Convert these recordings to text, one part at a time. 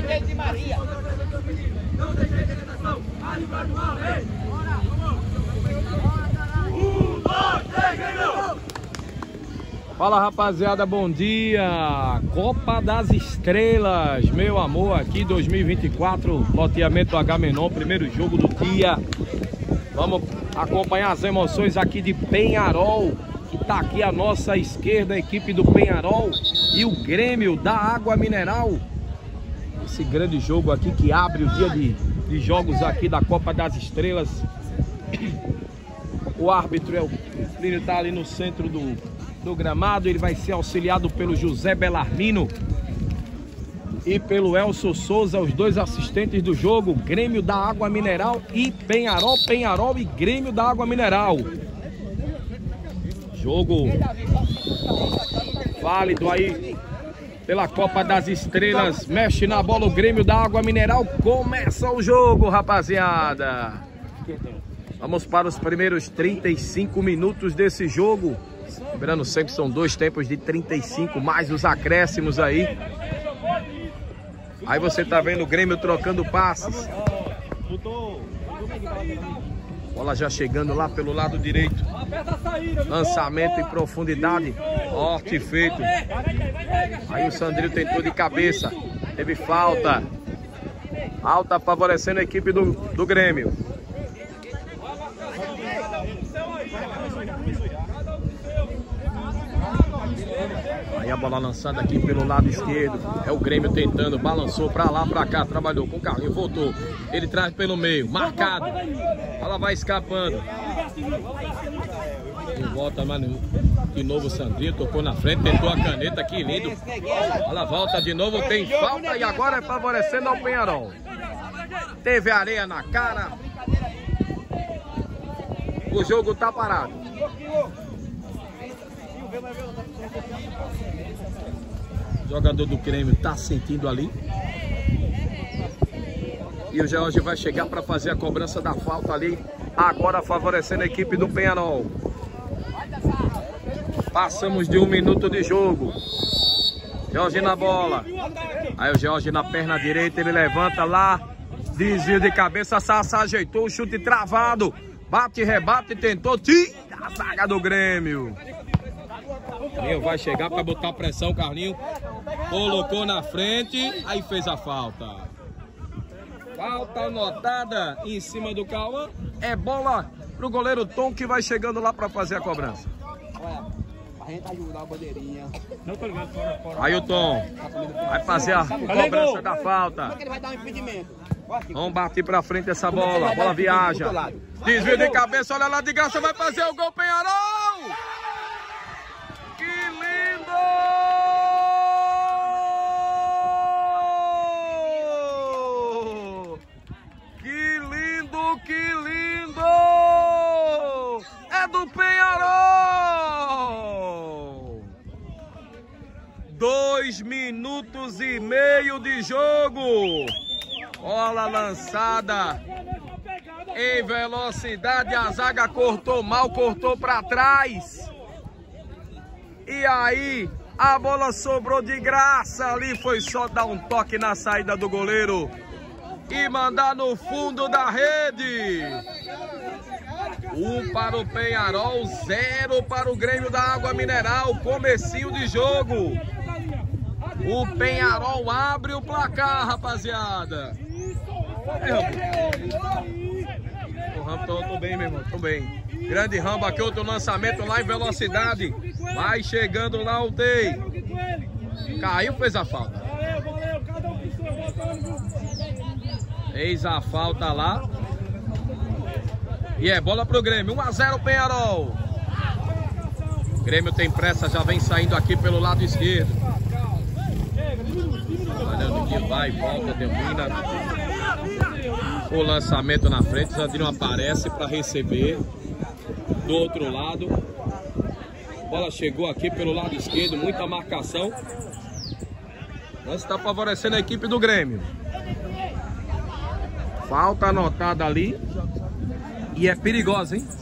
Fala rapaziada, bom dia! Copa das Estrelas, meu amor, aqui 2024, loteamento Agamenon, primeiro jogo do dia. Vamos acompanhar as emoções aqui de Penharol, que tá aqui à nossa esquerda, a equipe do Penharol e o Grêmio da Água Mineral. Esse grande jogo aqui que abre o dia de jogos aqui da Copa das Estrelas. O árbitro é o Plínio, tá ali no centro do gramado. Ele vai ser auxiliado pelo José Belarmino e pelo Elcio Souza, os dois assistentes do jogo. Grêmio da Água Mineral e Penharol, Penharol e Grêmio da Água Mineral. Jogo válido aí pela Copa das Estrelas. Mexe na bola o Grêmio da Água Mineral. Começa o jogo, rapaziada. Vamos para os primeiros 35 minutos desse jogo. Lembrando sempre, são dois tempos de 35, mais os acréscimos aí. Aí você tá vendo o Grêmio trocando passes. Bola já chegando lá pelo lado direito. Lançamento em profundidade. Forte feito. Aí o Sandrinho tentou de cabeça. Teve falta. Falta favorecendo a equipe do Grêmio. Aí a bola lançada aqui pelo lado esquerdo. É o Grêmio tentando, balançou pra lá, pra cá, trabalhou com o Carlinhos, voltou. Ele traz pelo meio, marcado. Ela vai escapando. E volta, mano. De novo o Sandrinho, tocou na frente, tentou a caneta, que lindo. Ela volta de novo, tem falta e agora é favorecendo ao Penharol. Teve areia na cara. O jogo tá parado. O jogador do Grêmio tá sentindo ali. E o George vai chegar para fazer a cobrança da falta ali. Agora favorecendo a equipe do Penharol. Passamos de 1 minuto de jogo. George na bola. Aí o George na perna direita, ele levanta lá. Desvio de cabeça, Sassá ajeitou o chute travado. Bate, rebate, tentou. Tira a zaga do Grêmio. Carlinho vai chegar para botar pressão, Carlinho. Colocou na frente, aí fez a falta. Falta anotada em cima do Cauã. É bola pro goleiro Tom, que vai chegando lá para fazer a cobrança. A gente ajudar a bandeirinha. Aí o Tom vai fazer a cobrança da falta. Ele vai dar um impedimento. Vamos bater pra frente essa bola. A bola viaja. Desvio de cabeça, olha lá de graça, vai fazer o gol, Penharol! Que lindo! Que lindo, que lindo! É do Penharol! 2 minutos e meio de jogo. Bola lançada em velocidade, a zaga cortou mal, cortou para trás. E aí a bola sobrou de graça ali, foi só dar um toque na saída do goleiro e mandar no fundo da rede. 1 para o Penharol, 0 para o Grêmio da Água Mineral. Comecinho de jogo. O Penharol abre o placar, rapaziada. O Rambo, tô bem, meu irmão, tô bem. Grande Rambo aqui, outro lançamento lá em velocidade. Vai chegando lá o Tei. Caiu, fez a falta. Fez a falta lá. E é bola pro Grêmio, 1 a 0 Penharol. O Grêmio tem pressa, já vem saindo aqui pelo lado esquerdo. Olhando que vai, volta, domina. O lançamento na frente, o Sandrinho aparece para receber do outro lado. A bola chegou aqui pelo lado esquerdo, muita marcação. Mas está favorecendo a equipe do Grêmio. Falta anotada ali. E é perigosa, hein?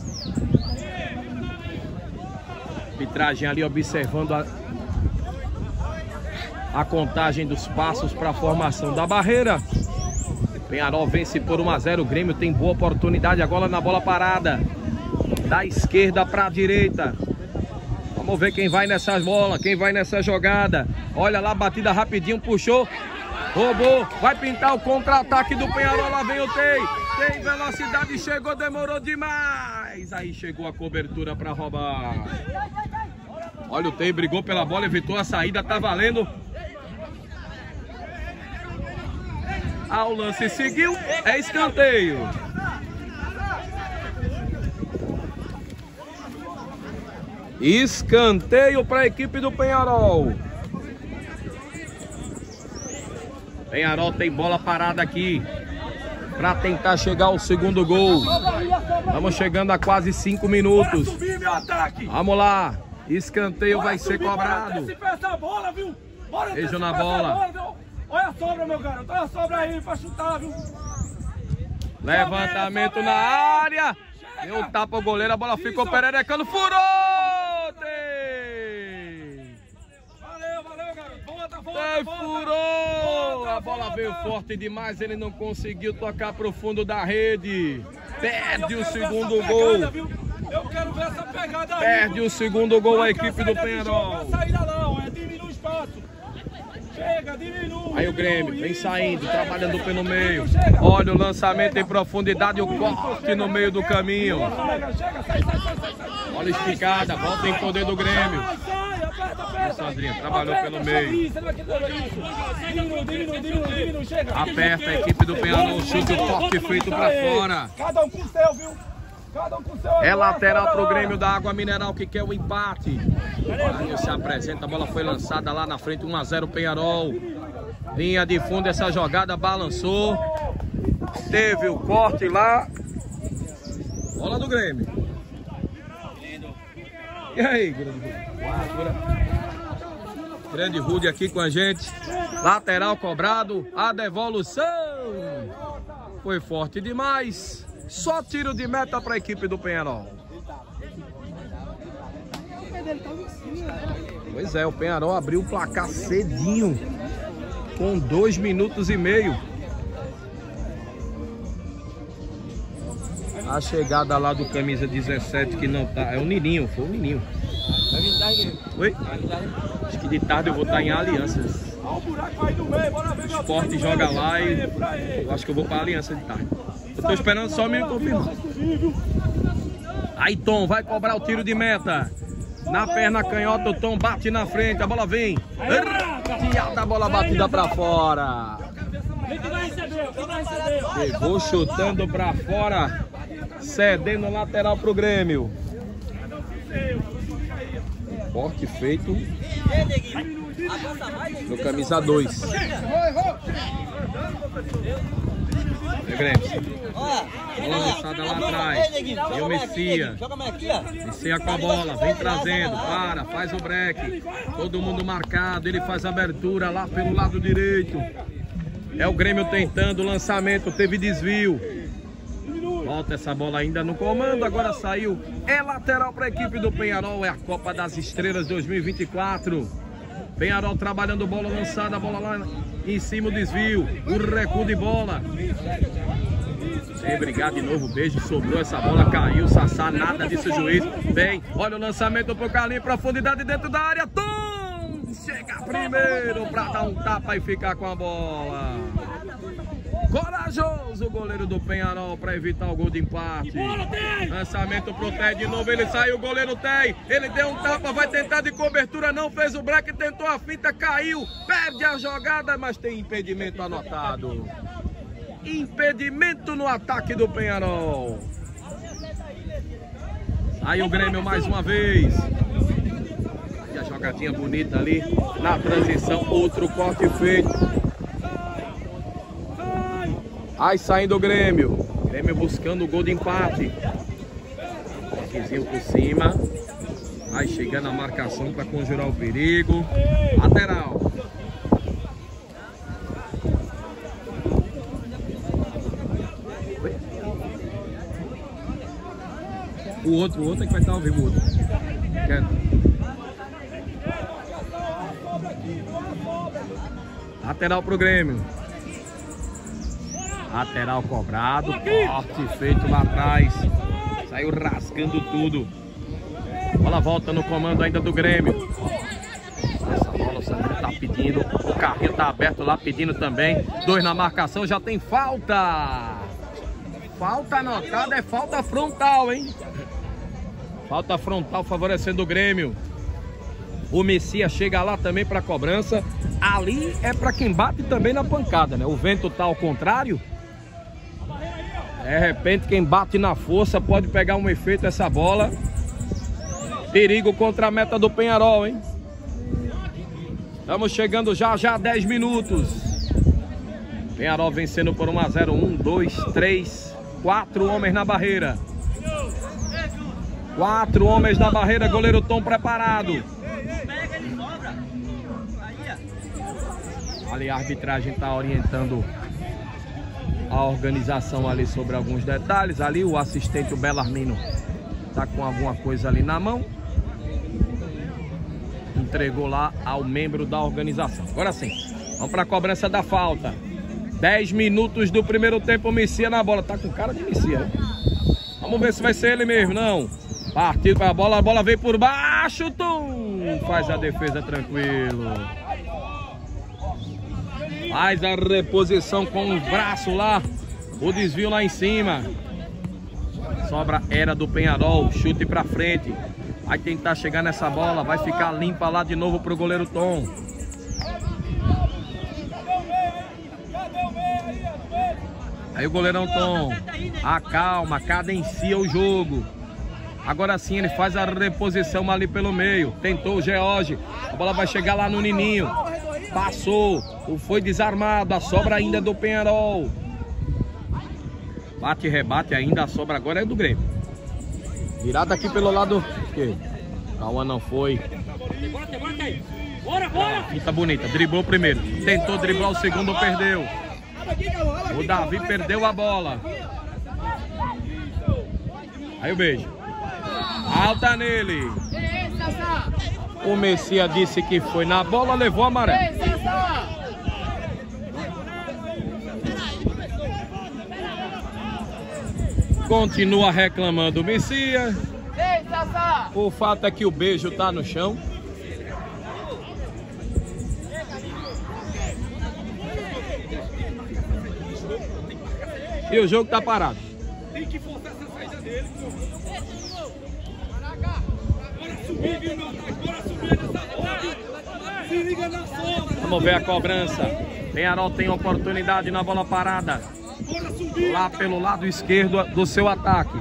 Arbitragem ali observando a contagem dos passos para a formação da barreira. Penharol vence por 1 a 0. O Grêmio tem boa oportunidade agora na bola parada. Da esquerda para a direita. Vamos ver quem vai nessa bola, quem vai nessa jogada. Olha lá, batida rapidinho, puxou. Roubou, vai pintar o contra-ataque do Penharol. Lá vem o Tei. Tem velocidade, chegou, demorou demais. Aí chegou a cobertura para roubar. Olha o Tei, brigou pela bola, evitou a saída, tá valendo. O lance seguiu, é escanteio. Escanteio para a equipe do Penharol. Penharol tem bola parada aqui para tentar chegar ao segundo gol. Estamos chegando a quase 5 minutos. Vamos lá. Escanteio vai ser cobrado. Beijo na bola. Olha a sobra, meu garoto. Olha a sobra aí pra chutar, viu? Levantamento na área. Deu um tapa o goleiro. A bola ficou pererecando. Furou! Valeu, garoto. Volta. Furou! A bola veio forte demais. Ele não conseguiu tocar pro fundo da rede. Perde o segundo gol. Eu quero ver essa pegada aí. Perde o segundo gol a equipe do Penharol. Não é saída não, diminui o espaço. Chega, diminui. Aí o Grêmio vem saindo, trabalhando pelo meio. Olha o lançamento em profundidade e o corte no meio do caminho. Olha a esticada, volta em poder do Grêmio. O Sandrinho trabalhou pelo meio. Aperta a equipe do Penharol, chute, o corte feito para fora. Cada um com o seu, viu? É lateral pro Grêmio da Água Mineral que quer o empate. Aí se apresenta, a bola foi lançada lá na frente, 1 a 0 Penharol. Linha de fundo, essa jogada balançou. Teve o corte lá. Bola do Grêmio. E aí, grande Rude aqui com a gente. Lateral cobrado, a devolução. Foi forte demais. Só tiro de meta para a equipe do Penharol. Pois é, o Penharol abriu o placar cedinho, com 2 minutos e meio. A chegada lá do camisa 17 que não tá, é o Nininho, foi o Nininho. Oi? Acho que de tarde eu vou estar em Alianças. O Sport joga lá e eu acho que eu vou para a Aliança de tarde. Eu tô esperando só me confirmar. Aí Tom vai cobrar o tiro de meta. Na perna canhota, o Tom bate na frente, a bola vem. Rateada, a bola batida pra fora. Pegou chutando pra fora, cedendo lateral pro Grêmio. Corte feito no camisa 2. Bola lançada lá atrás. E o Messia. Messia com a bola, vem trazendo, faz o break. Todo mundo marcado, ele faz a abertura lá pelo lado direito. É o Grêmio tentando o lançamento, teve desvio. Volta essa bola ainda no comando, agora saiu. É lateral para a equipe do Penharol, é a Copa das Estrelas 2024. Penharol trabalhando bola lançada, a bola lá em cima, o desvio, o recuo de bola. Sem brigar de novo, beijo, sobrou essa bola, caiu, Sassá, nada disso, juiz. Vem, olha o lançamento pro Carlinhos, profundidade dentro da área, Tom! Chega primeiro pra dar um tapa e ficar com a bola. Corajoso o goleiro do Penharol para evitar o gol de empate. Lançamento pro Té de novo, ele saiu, o goleiro Té. Ele deu um tapa, vai tentar de cobertura, não fez o break, tentou a finta, caiu, perde a jogada, mas tem impedimento anotado. Impedimento no ataque do Penharol. Aí o Grêmio mais uma vez. E a jogadinha bonita ali na transição, outro corte feito. Aí saindo o Grêmio. Grêmio buscando o gol de empate. Toquezinho por cima. Aí chegando a marcação para conjurar o perigo. Lateral. O outro é que vai estar ao vivo. O outro. Lateral pro Grêmio. Lateral cobrado. Corte feito lá atrás. Saiu rasgando tudo. Bola volta no comando ainda do Grêmio. Essa bola o Sandrinho tá pedindo. O carrinho tá aberto lá pedindo também. 2 na marcação, já tem falta. Falta anotada, é falta frontal, hein? Falta frontal favorecendo o Grêmio. O Messias chega lá também para cobrança. Ali é para quem bate também na pancada, né? O vento tá ao contrário. De repente quem bate na força pode pegar um efeito essa bola. Perigo contra a meta do Penharol, hein? Estamos chegando já a 10 minutos. Penharol vencendo por 1 a 0. 1, 2, 3, 4 homens na barreira. 4 homens na barreira, goleiro Tom preparado. Ali a arbitragem está orientando a organização ali sobre alguns detalhes. Ali o assistente, o Belarmino, está com alguma coisa ali na mão. Entregou lá ao membro da organização. Agora sim, vamos para a cobrança da falta. 10 minutos do primeiro tempo, o Messias na bola. Tá com cara de Messias, né? Vamos ver se vai ser ele mesmo, não. Partido para a bola veio por baixo, Tom. Faz a defesa tranquilo. Faz a reposição com os braços lá. O desvio lá em cima. Sobra era do Penharol. Chute para frente. Vai tentar chegar nessa bola. Vai ficar limpa lá de novo pro goleiro Tom. Aí o goleirão Tom acalma, cadencia o jogo. Agora sim ele faz a reposição ali pelo meio. Tentou o George. A bola vai chegar lá no Nininho. Passou. Foi desarmado. A sobra ainda é do Penharol. Bate e rebate ainda. A sobra agora é do Grêmio. Virada aqui pelo lado esquerdo. Cauã não foi. Fita bonita. Driblou o primeiro. Tentou driblar o segundo, perdeu. O Davi perdeu a bola. Aí o beijo. Alta nele. O Messias disse que foi na bola, levou amarelo. Continua reclamando o Messias. O fato é que o beijo tá no chão. E o jogo tá parado. Tem que forçar essa saída dele. Bora subir, viu, meu ataque? Bora subir nessa bola. Se liga na sobra. Vamos ver a cobrança. Penharol tem oportunidade na bola parada. Bora subir. Lá pelo lado esquerdo do seu ataque.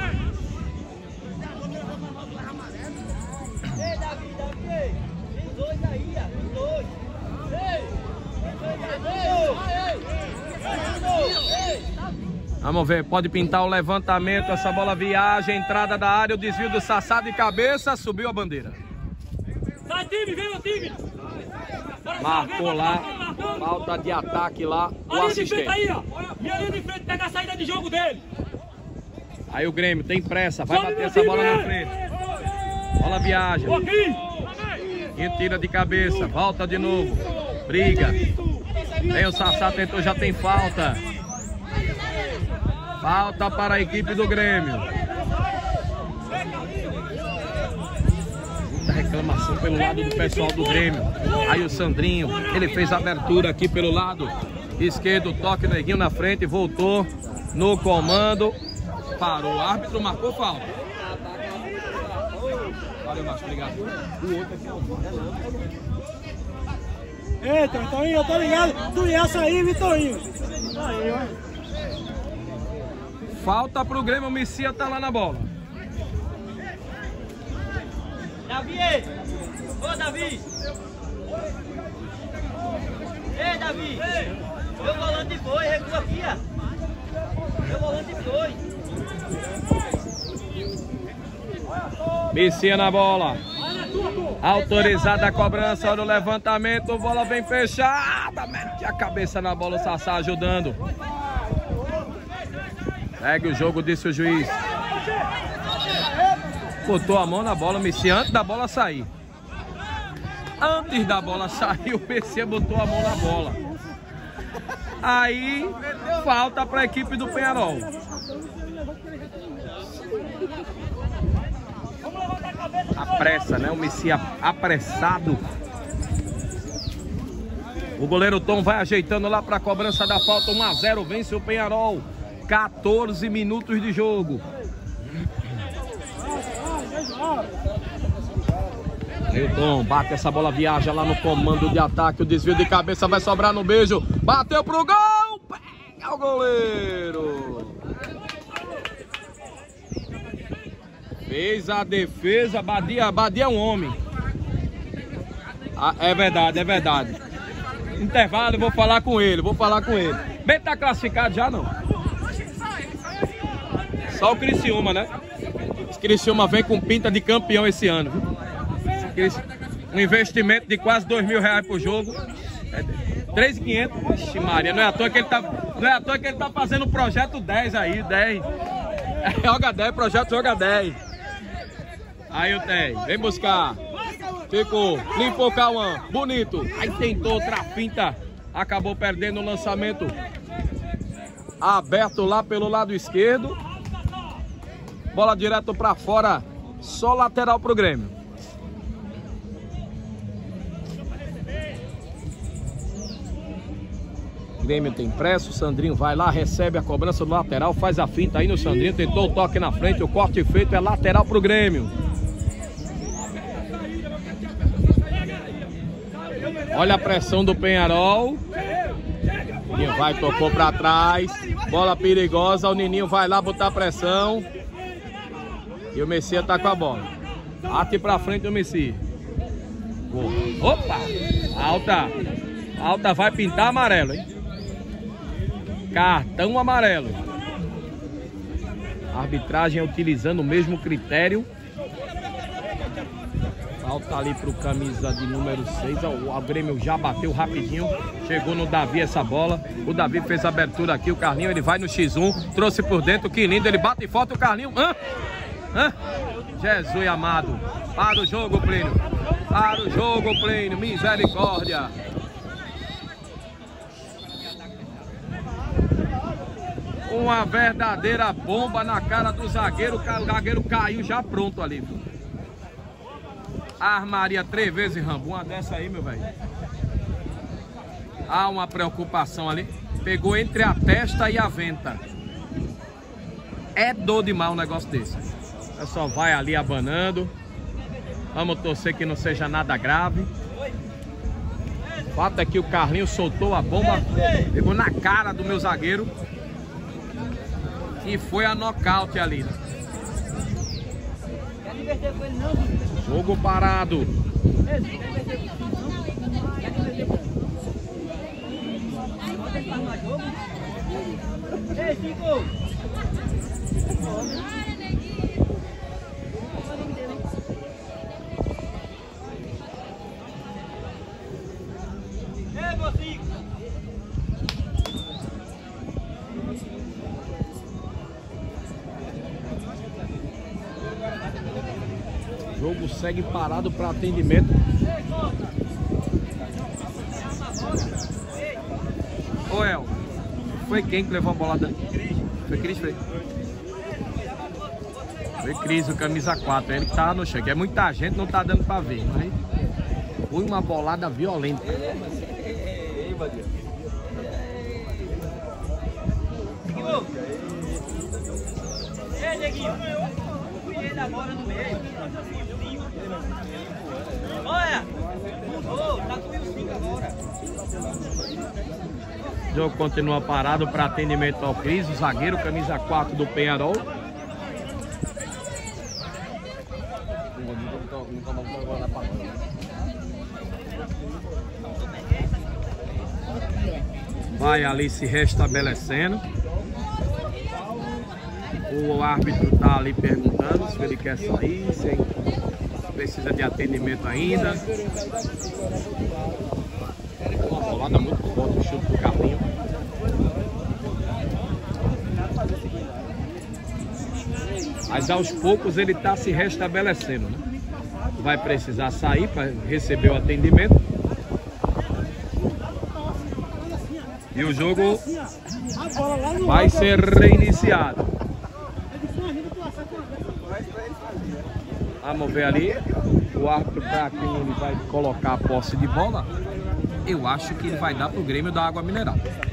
Vamos ver, pode pintar o levantamento, essa bola viaja, entrada da área, o desvio do Sassá de cabeça, subiu a bandeira. Sai, time, vem o time. Marcou lá, falta de ataque lá, o assistente. Aí, ó. E ali de frente, pega a saída de jogo dele. Aí o Grêmio tem pressa, vai bater essa bola na frente. Bola viaja. E tira de cabeça, volta de novo. Briga. Vem o Sassá, tentou, já tem falta. Falta para a equipe do Grêmio. Muita reclamação pelo lado do pessoal do Grêmio. Aí o Sandrinho, ele fez a abertura aqui pelo lado esquerdo. Toque neguinho na frente, voltou no comando. Parou, o árbitro marcou falta. Valeu, Márcio, obrigado. O outro aqui é o... Eita, Vitorinho, eu tô ligado. Tu ia sair, Vitorinho. Falta pro Grêmio, o Messias tá lá na bola. Davi! Ô, Davi! Ei, Davi! Meu volante foi, recua aqui, ó. Meu volante foi. Messias na bola. Autorizada a cobrança, olha o levantamento, bola bem fechada. Mete a cabeça na bola, o Sassá ajudando. Segue o jogo, disse o juiz. Botou a mão na bola, Messias, antes da bola sair. Antes da bola sair, o PC botou a mão na bola. Aí, falta para a equipe do Penharol. A pressa, né? O Messi apressado. O goleiro Tom vai ajeitando lá para a cobrança da falta. 1 a 0, vence o Penharol. 14 minutos de jogo. Aí o Tom bate essa bola, viaja lá no comando de ataque. O desvio de cabeça vai sobrar no beijo. Bateu pro gol. Pega o goleiro. Fez a defesa. Badia é um homem. Ah, é verdade, é verdade. Intervalo, eu vou falar com ele, Bem, tá classificado já, não? Só o Criciúma, né? O Criciúma vem com pinta de campeão esse ano, viu? Um investimento de quase R$2.000 por jogo. 3.500. Ixi, Maria, não é à toa que ele tá fazendo o projeto 10 aí, 10. Joga 10, projeto joga 10. Aí o 10, vem buscar. Ficou, limpou o Cauã, bonito. Aí tentou outra finta, acabou perdendo o lançamento. Aberto lá pelo lado esquerdo. Bola direto pra fora, só lateral pro Grêmio. Grêmio tem pressa, o Sandrinho vai lá, recebe a cobrança do lateral, faz a finta aí no Sandrinho, tentou o toque na frente, o corte feito é lateral pro Grêmio. Olha a pressão do Penharol. O Nininho vai, tocou pra trás, bola perigosa, o Nininho vai lá botar pressão. E o Messias tá com a bola. Aqui pra frente o Messias. Opa! Alta vai pintar amarelo, hein? Cartão amarelo. A arbitragem utilizando o mesmo critério. Falta ali pro camisa de número 6. O Grêmio já bateu rapidinho. Chegou no Davi essa bola. O Davi fez a abertura aqui. O Carlinho, ele vai no X1. Trouxe por dentro. Que lindo. Ele bate e falta o Carlinho. Jesus amado. Para o jogo, Plínio. Para o jogo, Plínio. Misericórdia. Uma verdadeira bomba na cara do zagueiro. O zagueiro caiu já pronto ali. Armaria 3 vezes Rambo. Uma dessa aí, meu velho. Há uma preocupação ali. Pegou entre a testa e a venta. É dor demais um negócio desse. O pessoal vai ali abanando. Vamos torcer que não seja nada grave. O fato é que o Carlinhos soltou a bomba. Pegou na cara do meu zagueiro. E foi a nocaute ali. Jogo parado. O jogo segue parado para atendimento. Ô El, foi quem que levou a bolada? Foi Cris, foi? Foi Cris, o camisa 4, ele que tava no chão. É muita gente, não tá dando para ver, mas foi uma bolada violenta. Ei, Neguinho, cuidei da bola no meio. Olha, mudou, tá com o 5 agora. O jogo continua parado para atendimento ao Cris, o zagueiro, camisa 4 do Penharol. Vai ali se restabelecendo. O árbitro tá ali perguntando se ele quer sair, se precisa de atendimento ainda. Uma bolada muito forte, o chute do Carlinho. Mas aos poucos ele tá se restabelecendo, né? vai precisar sair para receber o atendimento. E o jogo vai ser reiniciado. Vamos ver ali. O árbitro para quem ele vai colocar a posse de bola. Eu acho que ele vai dar para o Grêmio da Água Mineral.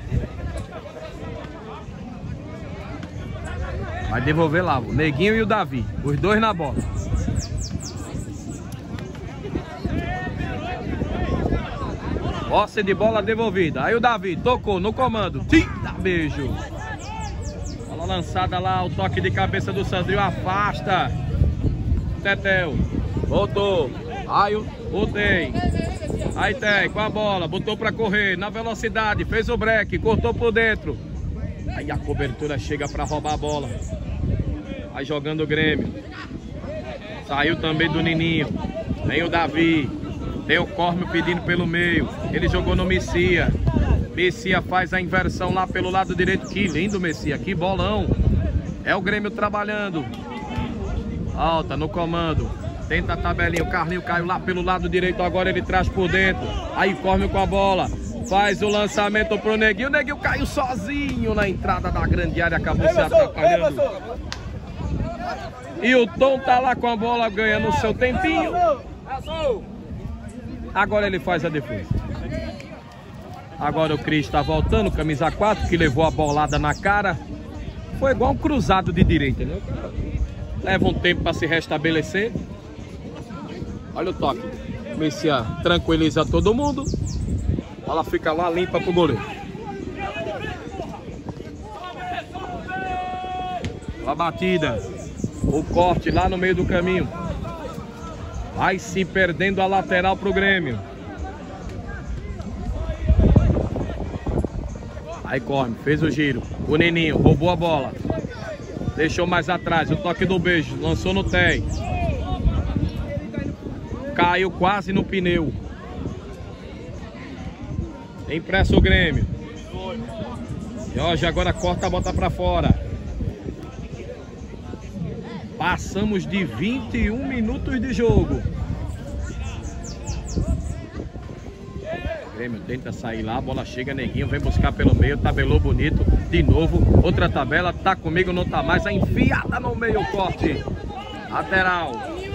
Vai devolver lá o Neguinho e o Davi. Os dois na bola. Posse de bola devolvida. Aí o Davi tocou no comando. Tira beijo. Bola lançada lá. O toque de cabeça do Sandrinho. Afasta. Tetel. Voltou. Aí o Tem. Aí Tem com a bola. Botou pra correr. Na velocidade. Fez o break. Cortou por dentro. Aí a cobertura chega pra roubar a bola. Vai jogando o Grêmio. Saiu também do Nininho. Vem o Davi. Tem o Córmio pedindo pelo meio. Ele jogou no Messia. Messia faz a inversão lá pelo lado direito. Que lindo, Messia. Que bolão. É o Grêmio trabalhando. Alta no comando. Tenta a tabelinha. O Carlinho caiu lá pelo lado direito. Agora ele traz por dentro. Aí Córmio com a bola. Faz o lançamento pro Neguinho. O Neguinho caiu sozinho na entrada da grande área. Acabou se atrapalhando. E o Tom tá lá com a bola ganhando o seu tempinho. Agora ele faz a defesa. Agora o Cris tá voltando, camisa 4, que levou a bolada na cara. Foi igual um cruzado de direita, né? Leva um tempo para se restabelecer. Olha o toque. Messia tranquiliza todo mundo. Ela fica lá limpa pro goleiro. A batida. O corte lá no meio do caminho. Vai se perdendo a lateral pro Grêmio. Aí Corme, fez o giro. O Neninho roubou a bola. Deixou mais atrás. O toque do beijo. Lançou no Tem. Caiu quase no pneu. Impressa o Grêmio. Jorge agora corta a bota pra fora. Passamos de 21 minutos de jogo. O Grêmio tenta sair lá, a bola chega, Neguinho vem buscar pelo meio, tabelou bonito, de novo, outra tabela, tá comigo, não tá mais, a enfiada no meio, o corte, lateral.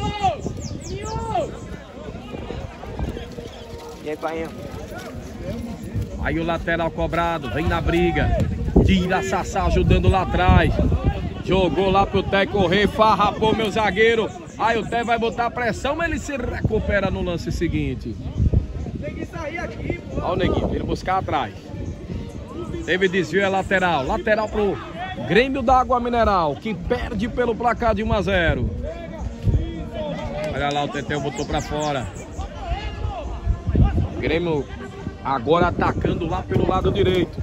E aí, pai? Aí o lateral cobrado, vem na briga, tira Sassá ajudando lá atrás. Jogou lá pro Té correr, farrapou meu zagueiro. Aí o Té vai botar pressão, mas ele se recupera no lance seguinte. Tem que sair aqui, pô. Olha o Neguinho, ele buscar atrás. Teve desvio, é lateral. Lateral pro Grêmio da Água Mineral, que perde pelo placar de 1-0. Olha lá, o Tetel botou pra fora. Grêmio agora atacando lá pelo lado direito.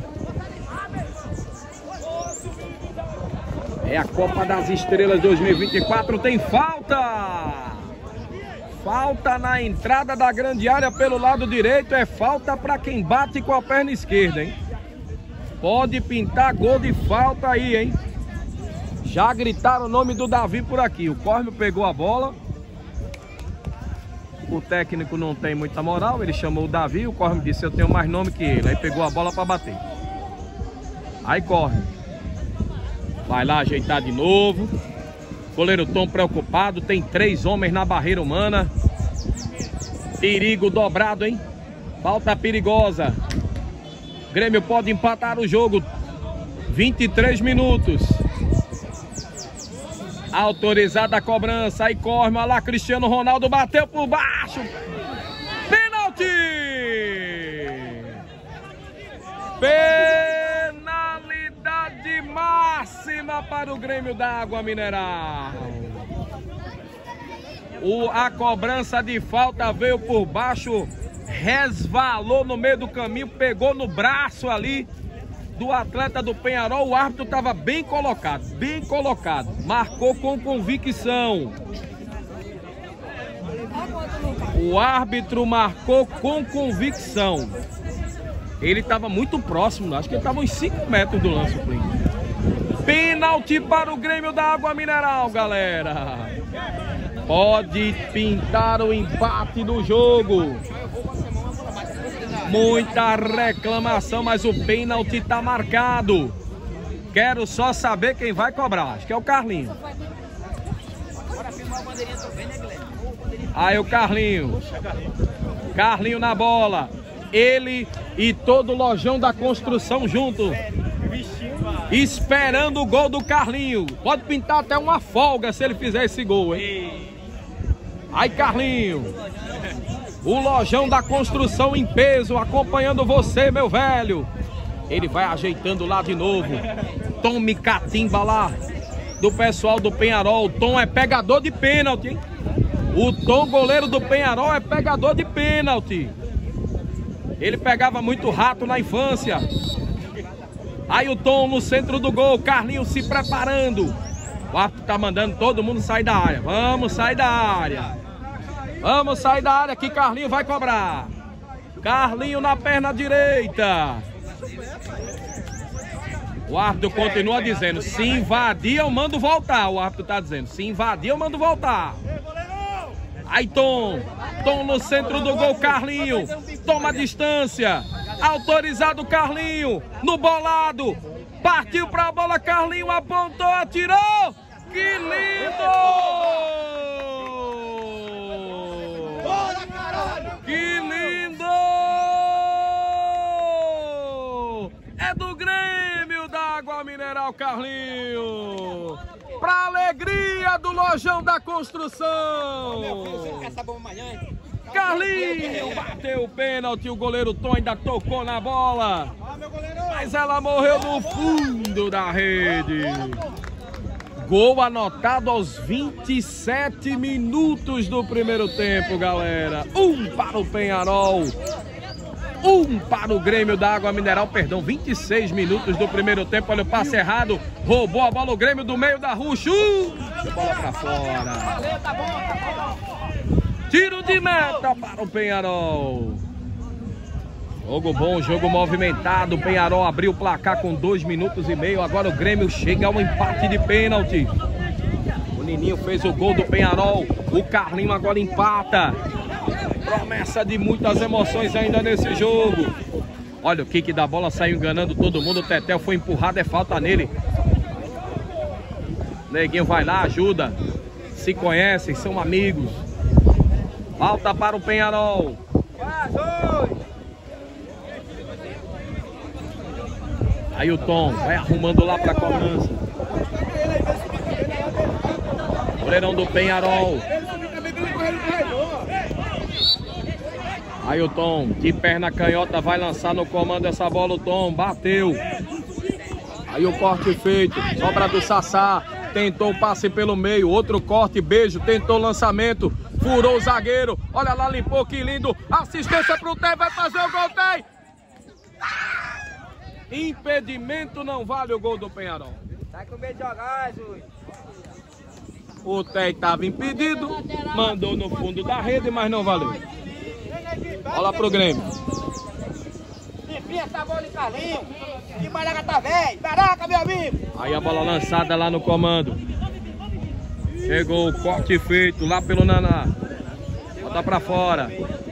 É a Copa das Estrelas 2024, tem falta! Falta na entrada da grande área pelo lado direito, é falta para quem bate com a perna esquerda, hein? Pode pintar gol de falta aí, hein? Já gritaram o nome do Davi por aqui, o Córmio pegou a bola. O técnico não tem muita moral, ele chamou o Davi, o Córmio disse eu tenho mais nome que ele, aí pegou a bola para bater. Aí Córmio. Vai lá ajeitar de novo. Goleiro Tom preocupado. Tem 3 homens na barreira humana. Perigo dobrado, hein? Falta perigosa. Grêmio pode empatar o jogo. 23 minutos. Autorizada a cobrança. Aí Corma lá. Cristiano Ronaldo bateu por baixo. Pênalti! Máxima para o Grêmio da Água Mineral. A cobrança de falta veio por baixo, resvalou no meio do caminho, pegou no braço ali do atleta do Penharol. O árbitro estava bem colocado, marcou com convicção. O árbitro marcou com convicção. Ele estava muito próximo, acho que ele estava uns 5 metros do lance. Pênalti para o Grêmio da Água Mineral, galera. Pode pintar o empate do jogo. Muita reclamação, mas o pênalti tá marcado. Quero só saber quem vai cobrar. Acho que é o Carlinho. Aí o Carlinho. Carlinho na bola. Ele e todo o lojão da construção junto. Esperando o gol do Carlinho. Pode pintar até uma folga se ele fizer esse gol, hein? Aí Carlinho. O lojão da construção em peso, acompanhando você, meu velho. Ele vai ajeitando lá de novo. Tome catimba lá do pessoal do Penharol. O Tom é pegador de pênalti, hein? O Tom, goleiro do Penharol, é pegador de pênalti. Ele pegava muito rato na infância. Aí o Tom no centro do gol. Carlinho se preparando. O árbitro tá mandando todo mundo sair da área. Vamos sair da área. Vamos sair da área que Carlinho vai cobrar. Carlinho na perna direita. O árbitro continua dizendo: se invadir eu mando voltar. O árbitro tá dizendo: se invadir eu mando voltar. Aí Tom no centro do gol. Carlinho toma distância. Autorizado Carlinho no bolado. Partiu pra bola. Carlinho apontou, atirou. Que lindo! Que lindo! É do Grêmio da Água Mineral, Carlinho. Pra alegria do lojão da construção. Carlinho bateu o pênalti. O goleiro Tom ainda tocou na bola, mas ela morreu no fundo da rede. Gol anotado aos 27 minutos do primeiro tempo, galera. 1 para o Penharol, 1 para o Grêmio da Água Mineral. Perdão, 26 minutos do primeiro tempo. Olha o passe errado. Roubou a bola o Grêmio do meio da rua. A bola para fora. Tiro de meta para o Penharol. Jogo bom, jogo movimentado. O Penharol abriu o placar com 2 minutos e meio. Agora o Grêmio chega ao empate de pênalti. O Nininho fez o gol do Penharol. O Carlinho agora empata. Promessa de muitas emoções ainda nesse jogo. Olha o kick da bola, saiu enganando todo mundo. O Tetel foi empurrado, é falta nele. Neguinho vai lá, ajuda. Se conhecem, são amigos. Falta para o Penharol. Aí o Tom vai arrumando lá para a cobrança. Goleirão do Penharol. Aí o Tom, de perna canhota, vai lançar no comando essa bola. O Tom bateu. Aí o corte feito. Sobra do Sassá. Tentou o passe pelo meio. Outro corte, beijo. Tentou o lançamento. Furou o zagueiro. Olha lá, limpou, que lindo. Assistência pro Té, vai fazer o gol, Té. Impedimento, não vale o gol do Penharol. Tá com medo de jogar, Jesus. O Té estava impedido. Mandou no fundo da rede, mas não valeu. Olha pro Grêmio. Enfia essa bola em Carlinho. Que Baraca tá velho. Baraca, meu amigo. Aí a bola lançada lá no comando. Chegou o corte feito lá pelo Naná. Bota pra fora.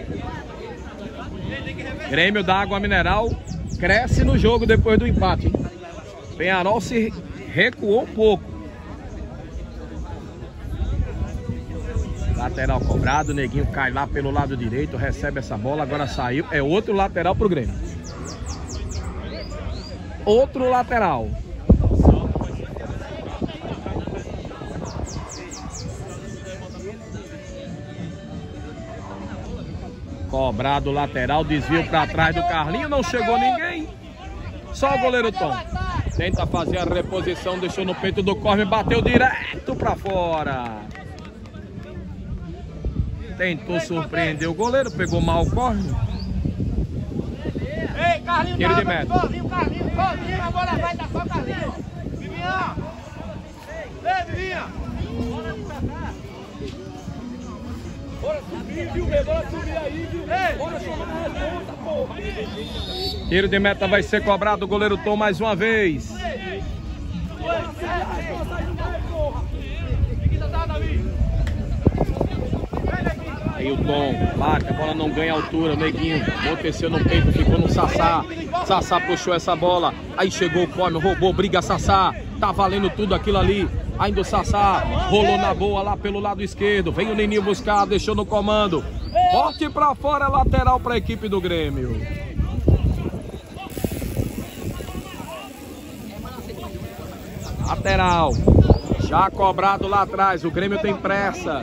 Grêmio da Água Mineral cresce no jogo depois do empate. Penharol se recuou um pouco. Lateral cobrado. Neguinho cai lá pelo lado direito. Recebe essa bola. Agora saiu. É outro lateral pro Grêmio. Outro lateral. Cobrado lateral, desvio para trás do Carlinho, não chegou ninguém. Só o goleiro Tom. Tenta fazer a reposição, deixou no peito do Corme, bateu direto para fora. Tentou surpreender o goleiro, pegou mal o Corme. Ei, Carlinho, tiro de meta. Carlinho, a bola vai dar só o Carlinho. Vivinha. Ei, Vivinha. Bora subir, viu? Bora subir aí, viu? Bora chamar na responsa, porra. Tiro de meta vai ser cobrado, o goleiro Tom mais uma vez. Aí o Tom bate, a bola não ganha altura, o Neguinho amorteceu no peito, ficou no Sassá. Sassá puxou essa bola, aí chegou o Come, roubou, briga Sassá. Tá valendo tudo aquilo ali. Ainda o Sassá rolou na boa lá pelo lado esquerdo. Vem o Neninho buscar, deixou no comando. Bote pra fora, lateral pra equipe do Grêmio. Lateral. Já cobrado lá atrás, o Grêmio tem pressa.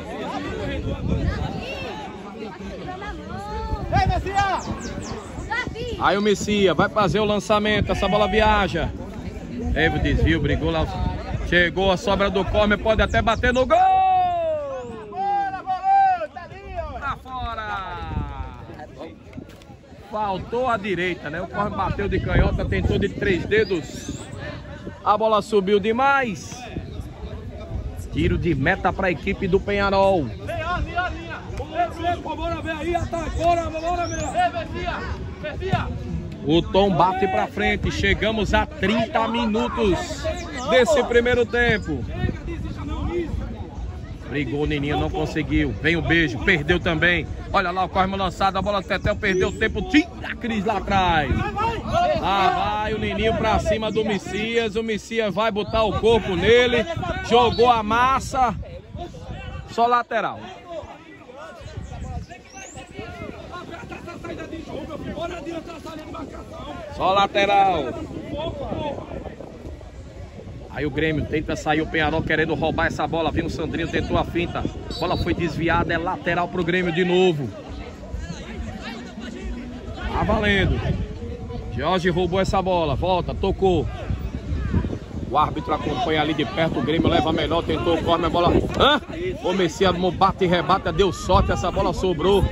Aí o Messias vai fazer o lançamento, essa bola viaja. Teve o desvio, brigou lá. Chegou a sobra do Come, pode até bater no gol! Pra fora! Faltou a direita, né? O Come bateu de canhota, tentou de 3 dedos. A bola subiu demais. Tiro de meta para a equipe do Penharol. O Tom bate para frente. Chegamos a 30 minutos desse primeiro tempo. Brigou o Neninho, não conseguiu. Vem o Beijo, perdeu também. Olha lá o Corme lançado, a bola Tetel perdeu o tempo. Tira a Cris lá atrás. Lá vai o Neninho pra cima do Messias. O Messias vai botar o corpo nele. Jogou a massa. Só lateral. Só lateral. Aí o Grêmio tenta sair, o Penharol querendo roubar essa bola. Vem o Sandrinho, tentou a finta. A bola foi desviada, é lateral pro Grêmio de novo. Tá valendo. Jorge roubou essa bola, volta, tocou. O árbitro acompanha ali de perto, o Grêmio leva melhor, tentou, corre a bola. Hã? O Messias bate e rebate, deu sorte, essa bola sobrou.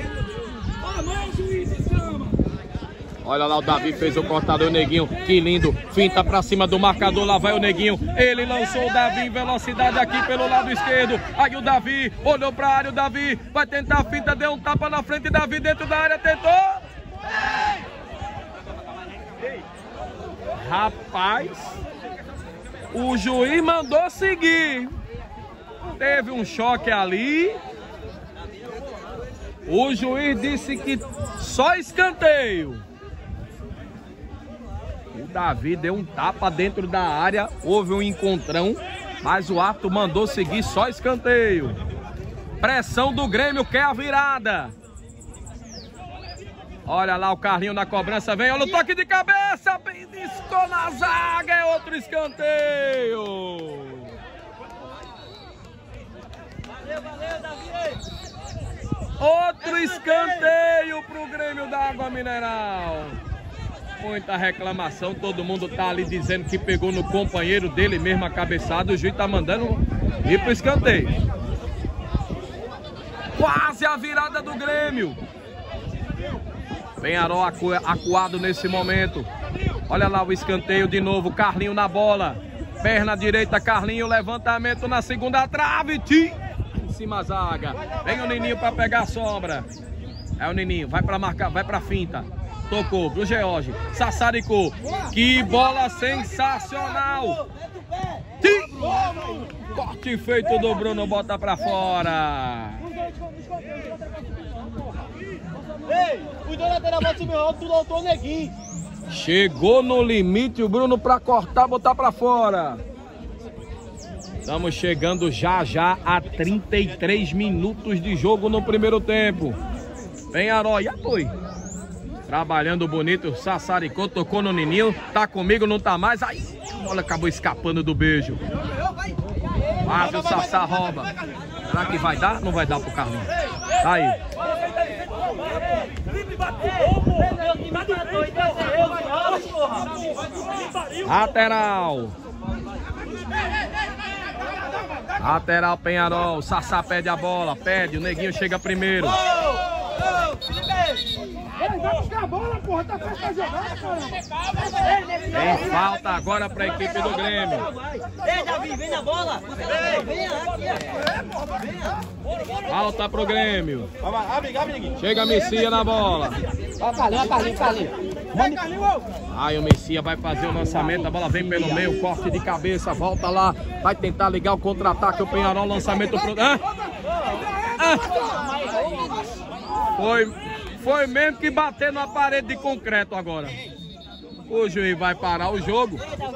Olha lá, o Davi fez o cortador, o Neguinho, que lindo, finta pra cima do marcador, lá vai o Neguinho, ele lançou o Davi em velocidade aqui pelo lado esquerdo, aí o Davi, olhou pra área, o Davi vai tentar a finta, deu um tapa na frente, Davi dentro da área, tentou. Rapaz, o juiz mandou seguir, teve um choque ali, o juiz disse que só escanteio. O Davi deu um tapa dentro da área, houve um encontrão, mas o árbitro mandou seguir só escanteio. Pressão do Grêmio, quer a virada. Olha lá o Carlinho na cobrança, vem, olha o toque de cabeça, beliscou na zaga, é outro escanteio. Valeu, Davi. Outro escanteio pro Grêmio da Água Mineral. Muita reclamação, todo mundo tá ali dizendo que pegou no companheiro dele mesmo a cabeçada. O juiz tá mandando ir pro escanteio. Quase a virada do Grêmio. Penharol acuado nesse momento. Olha lá o escanteio de novo, Carlinho na bola. Perna direita, Carlinho, levantamento na segunda trave. Em cima a zaga. Vem o Neninho para pegar a sobra. É o Neninho, vai para marcar, vai para finta. Tocou pro George, sassaricou. Que bola sensacional. Corte feito do Bruno, bota para fora. Ei, os dois laterais vão subir alto, tu voltou o Neguinho. Chegou no limite o Bruno para cortar, botar para fora. Estamos chegando já a 33 minutos de jogo no primeiro tempo. Penharol, e apoio. Trabalhando bonito, sassaricou, tocou no Neninho. Tá comigo, não tá mais. Aí, a bola acabou escapando do Beijo. Quase o Sassá rouba. Será que vai dar? Não vai dar pro Carlinhos. Tá aí. Lateral. Lateral Penharol. Sassá pede a bola. Pede. O Neguinho chega primeiro. Vai buscar a bola, porra. Tá festa a jogada, Tem falta agora pra equipe do Grêmio. Ei, Davi, vem na bola. Vem aqui. Falta pro Grêmio. Abre, Neguinho. Chega a Messias na bola. Ó, Carlinho. Vai, Carlinho. Aí o Messias vai fazer o lançamento, a bola vem pelo meio, corte de cabeça, volta lá, vai tentar ligar o contra-ataque, o Penharol, lançamento pro... Foi mesmo que bater na parede de concreto agora. O juiz vai parar o jogo.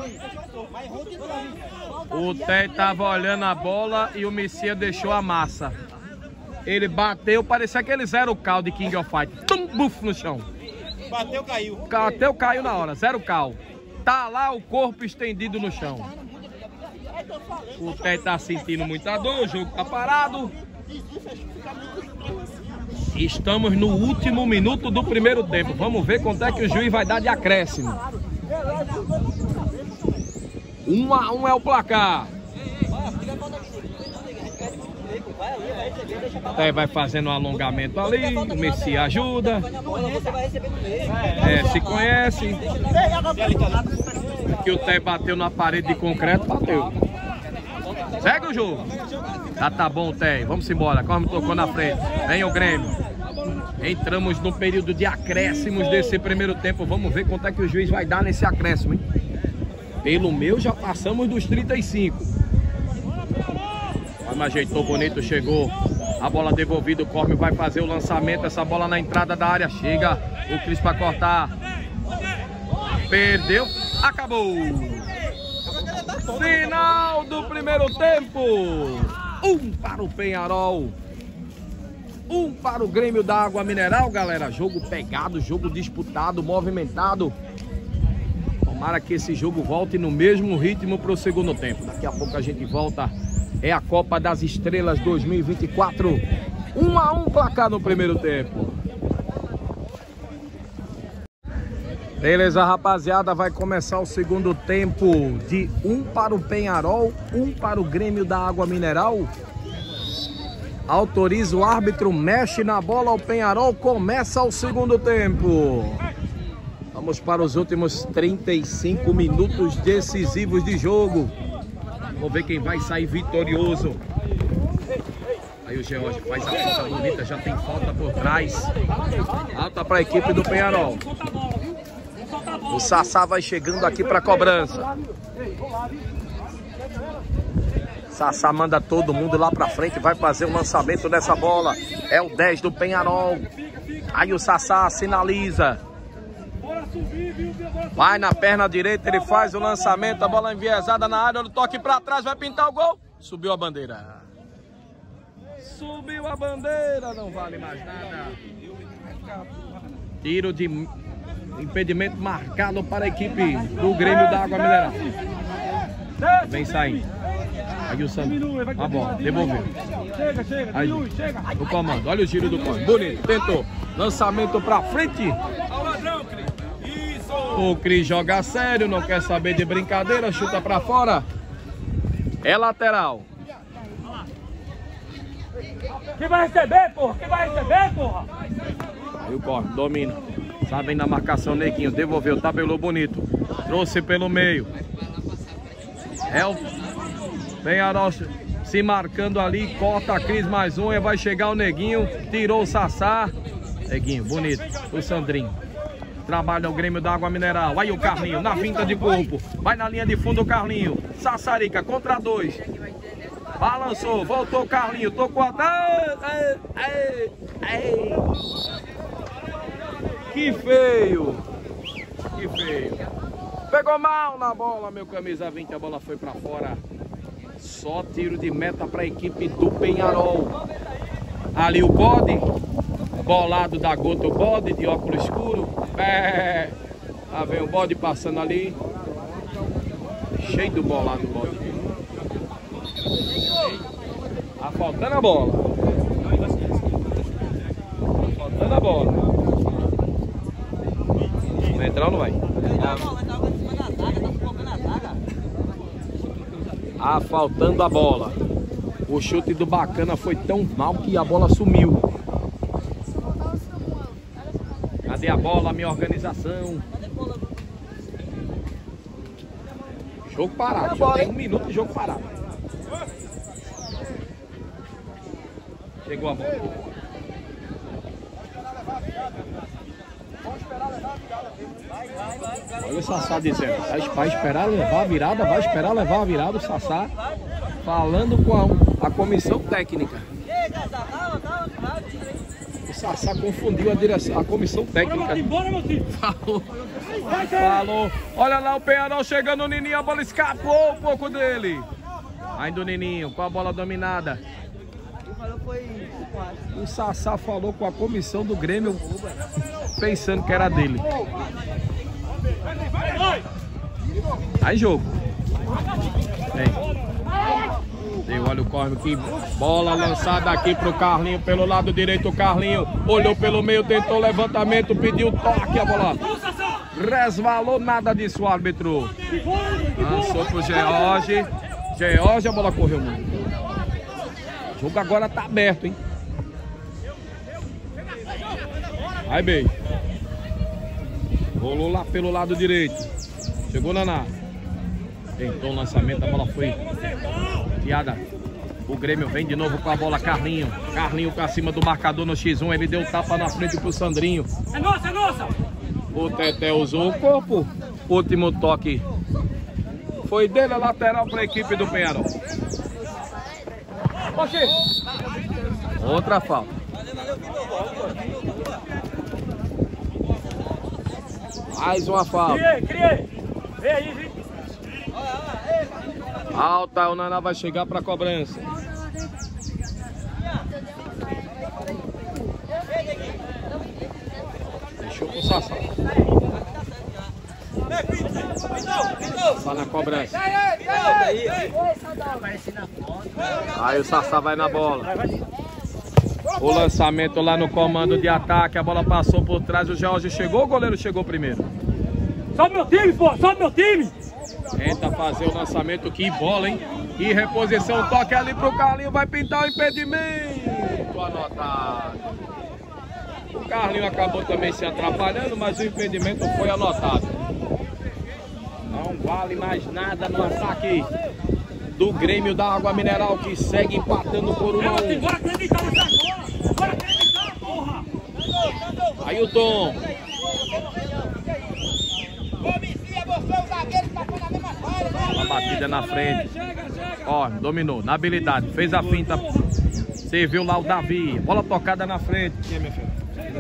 O Té tava olhando a bola e o Messias deixou a massa. Ele bateu, parecia aquele zero cal de King of Fight. Tum, buf no chão. Bateu, caiu. Bateu, caiu na hora, zero cal. Tá lá o corpo estendido no chão. O Té tá sentindo muita dor, o jogo tá parado. Estamos no último minuto do primeiro tempo. Vamos ver quanto é que o juiz vai dar de acréscimo. 1-1 é o placar. Té vai fazendo um alongamento ali. O Messias ajuda. Se conhece. Que o Té bateu na parede de concreto, bateu. Segue o jogo. Já tá bom, Té. Vamos embora. Como tocou na frente. Vem o Grêmio. Entramos no período de acréscimos desse primeiro tempo. Vamos ver quanto é que o juiz vai dar nesse acréscimo, hein? Pelo meu, já passamos dos 35. Mas ajeitou bonito, chegou. A bola devolvida, o Corme vai fazer o lançamento. Essa bola na entrada da área. Chega o Cris para cortar. Perdeu. Acabou. Final do primeiro tempo. 1 para o Penharol. 1 para o Grêmio da Água Mineral, galera. Jogo pegado, jogo disputado, movimentado. Tomara que esse jogo volte no mesmo ritmo para o segundo tempo. Daqui a pouco a gente volta. É a Copa das Estrelas 2024. 1-1 placar no primeiro tempo. Beleza, rapaziada, vai começar o segundo tempo de 1 para o Penharol, 1 para o Grêmio da Água Mineral. Autoriza o árbitro, mexe na bola, o Penharol começa o segundo tempo. Vamos para os últimos 35 minutos decisivos de jogo. Vamos ver quem vai sair vitorioso. Aí o George faz a falta bonita, já tem falta por trás. Alta para a equipe do Penharol. O Sassá vai chegando aqui para a cobrança. Sassá manda todo mundo lá pra frente, vai fazer o lançamento dessa bola. É o 10 do Penharol. Aí o Sassá sinaliza. Vai na perna direita, ele faz o lançamento, a bola enviesada na área, o toque pra trás, vai pintar o gol. Subiu a bandeira. Subiu a bandeira, não vale mais nada. Tiro de impedimento marcado para a equipe do Grêmio da Água Mineral. Vem saindo. Aí o Sandro, a bola, devolveu. Aí, o comando, olha o giro do comando. Bonito, tentou. Lançamento pra frente. O Cris joga sério, não quer saber de brincadeira, chuta pra fora. É lateral. Quem vai receber, porra? Quem vai receber, porra? Aí o corre, domina. Sabe na marcação, Neguinho. Devolveu, tabelou bonito. Trouxe pelo meio. É o Penharol se marcando ali. Corta a Cris mais um. E vai chegar o Neguinho. Tirou o Sassá. Neguinho, bonito. O Sandrinho. Trabalha o Grêmio da Água Mineral. Aí o Carlinho na finta de corpo. Vai na linha de fundo o Carlinho. Sassarica contra 2. Balançou. Voltou o Carlinho. Tocou atrás. Que feio. Que feio. Pegou mal na bola, meu camisa 20. A bola foi pra fora. Só tiro de meta pra equipe do Penharol. Ali o bode. Bolado da gota, o bode de óculos escuro. Lá vem o bode passando ali. Cheio do bolado o bode. Tá faltando a bola. Tá faltando a bola. Vai entrar ou não vai? Ah, faltando a bola. O chute do Bacana foi tão mal que a bola sumiu. Cadê a bola, minha organização? Jogo parado. Já tem 1 minuto de jogo parado. Chegou a bola. Olha o Sassá dizendo, vai esperar levar a virada, vai esperar levar a virada. O Sassá falando com a comissão técnica. O Sassá confundiu a direção, a comissão técnica. Bora, meu time. Falou. Olha lá o Penharol chegando, o Nininho, a bola escapou um pouco dele. Ainda o Nininho com a bola dominada. O Sassá falou com a comissão do Grêmio, pensando que era dele. Aí jogo. Olha o Corme, que bola lançada aqui pro Carlinho, pelo lado direito. O Carlinho olhou pelo meio, tentou levantamento, pediu toque, a bola resvalou, nada disso o árbitro. Lançou pro George. George, a bola correu muito. O jogo agora tá aberto, hein? Aí, bem. Rolou lá pelo lado direito. Chegou Naná. Tentou o lançamento, a bola foi piada. O Grêmio vem de novo com a bola, Carlinho. Carlinho pra cima do marcador no X1. Ele deu tapa na frente pro Sandrinho. É nossa, é nossa! O Teté usou o corpo. Último toque foi dele, a lateral para a equipe do Penharol. Outra falta. Mais uma falta. Criei. Vem aí, vem. Alta, o Naná vai chegar para a cobrança. Deixou pro Sassá. Sassá na cobrança. Aí o Sassá vai na bola. O lançamento lá no comando de ataque. A bola passou por trás. O George chegou, o goleiro chegou primeiro. Sobe meu time, pô! Sobe meu time! Tenta fazer o lançamento. Que bola, hein? Que reposição. Toque ali pro Carlinho. Vai pintar o impedimento. Anotado. O Carlinho acabou também se atrapalhando, mas o impedimento foi anotado. Não vale mais nada no ataque do Grêmio da Água Mineral, que segue empatando por 1 a 1. Bora acreditar nessa bola! Bora acreditar, porra! Aí o Tom. Uma batida na frente. Ó, dominou, na habilidade, fez a finta. Serviu lá o Davi. Bola tocada na frente. Quem é, minha filha?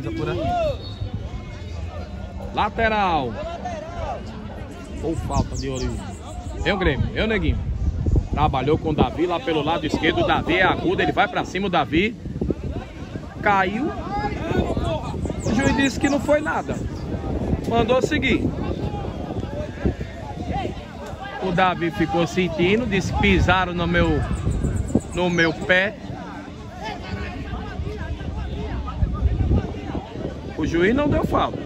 Lateral. Ou falta de Oriundo. Vem o Grêmio, vem o Neguinho. Trabalhou com o Davi lá pelo lado esquerdo. O Davi é agudo, ele vai pra cima. O Davi caiu. O juiz disse que não foi nada. Mandou seguir. O Davi ficou sentindo, disse que pisaram no meu pé. O juiz não deu falta.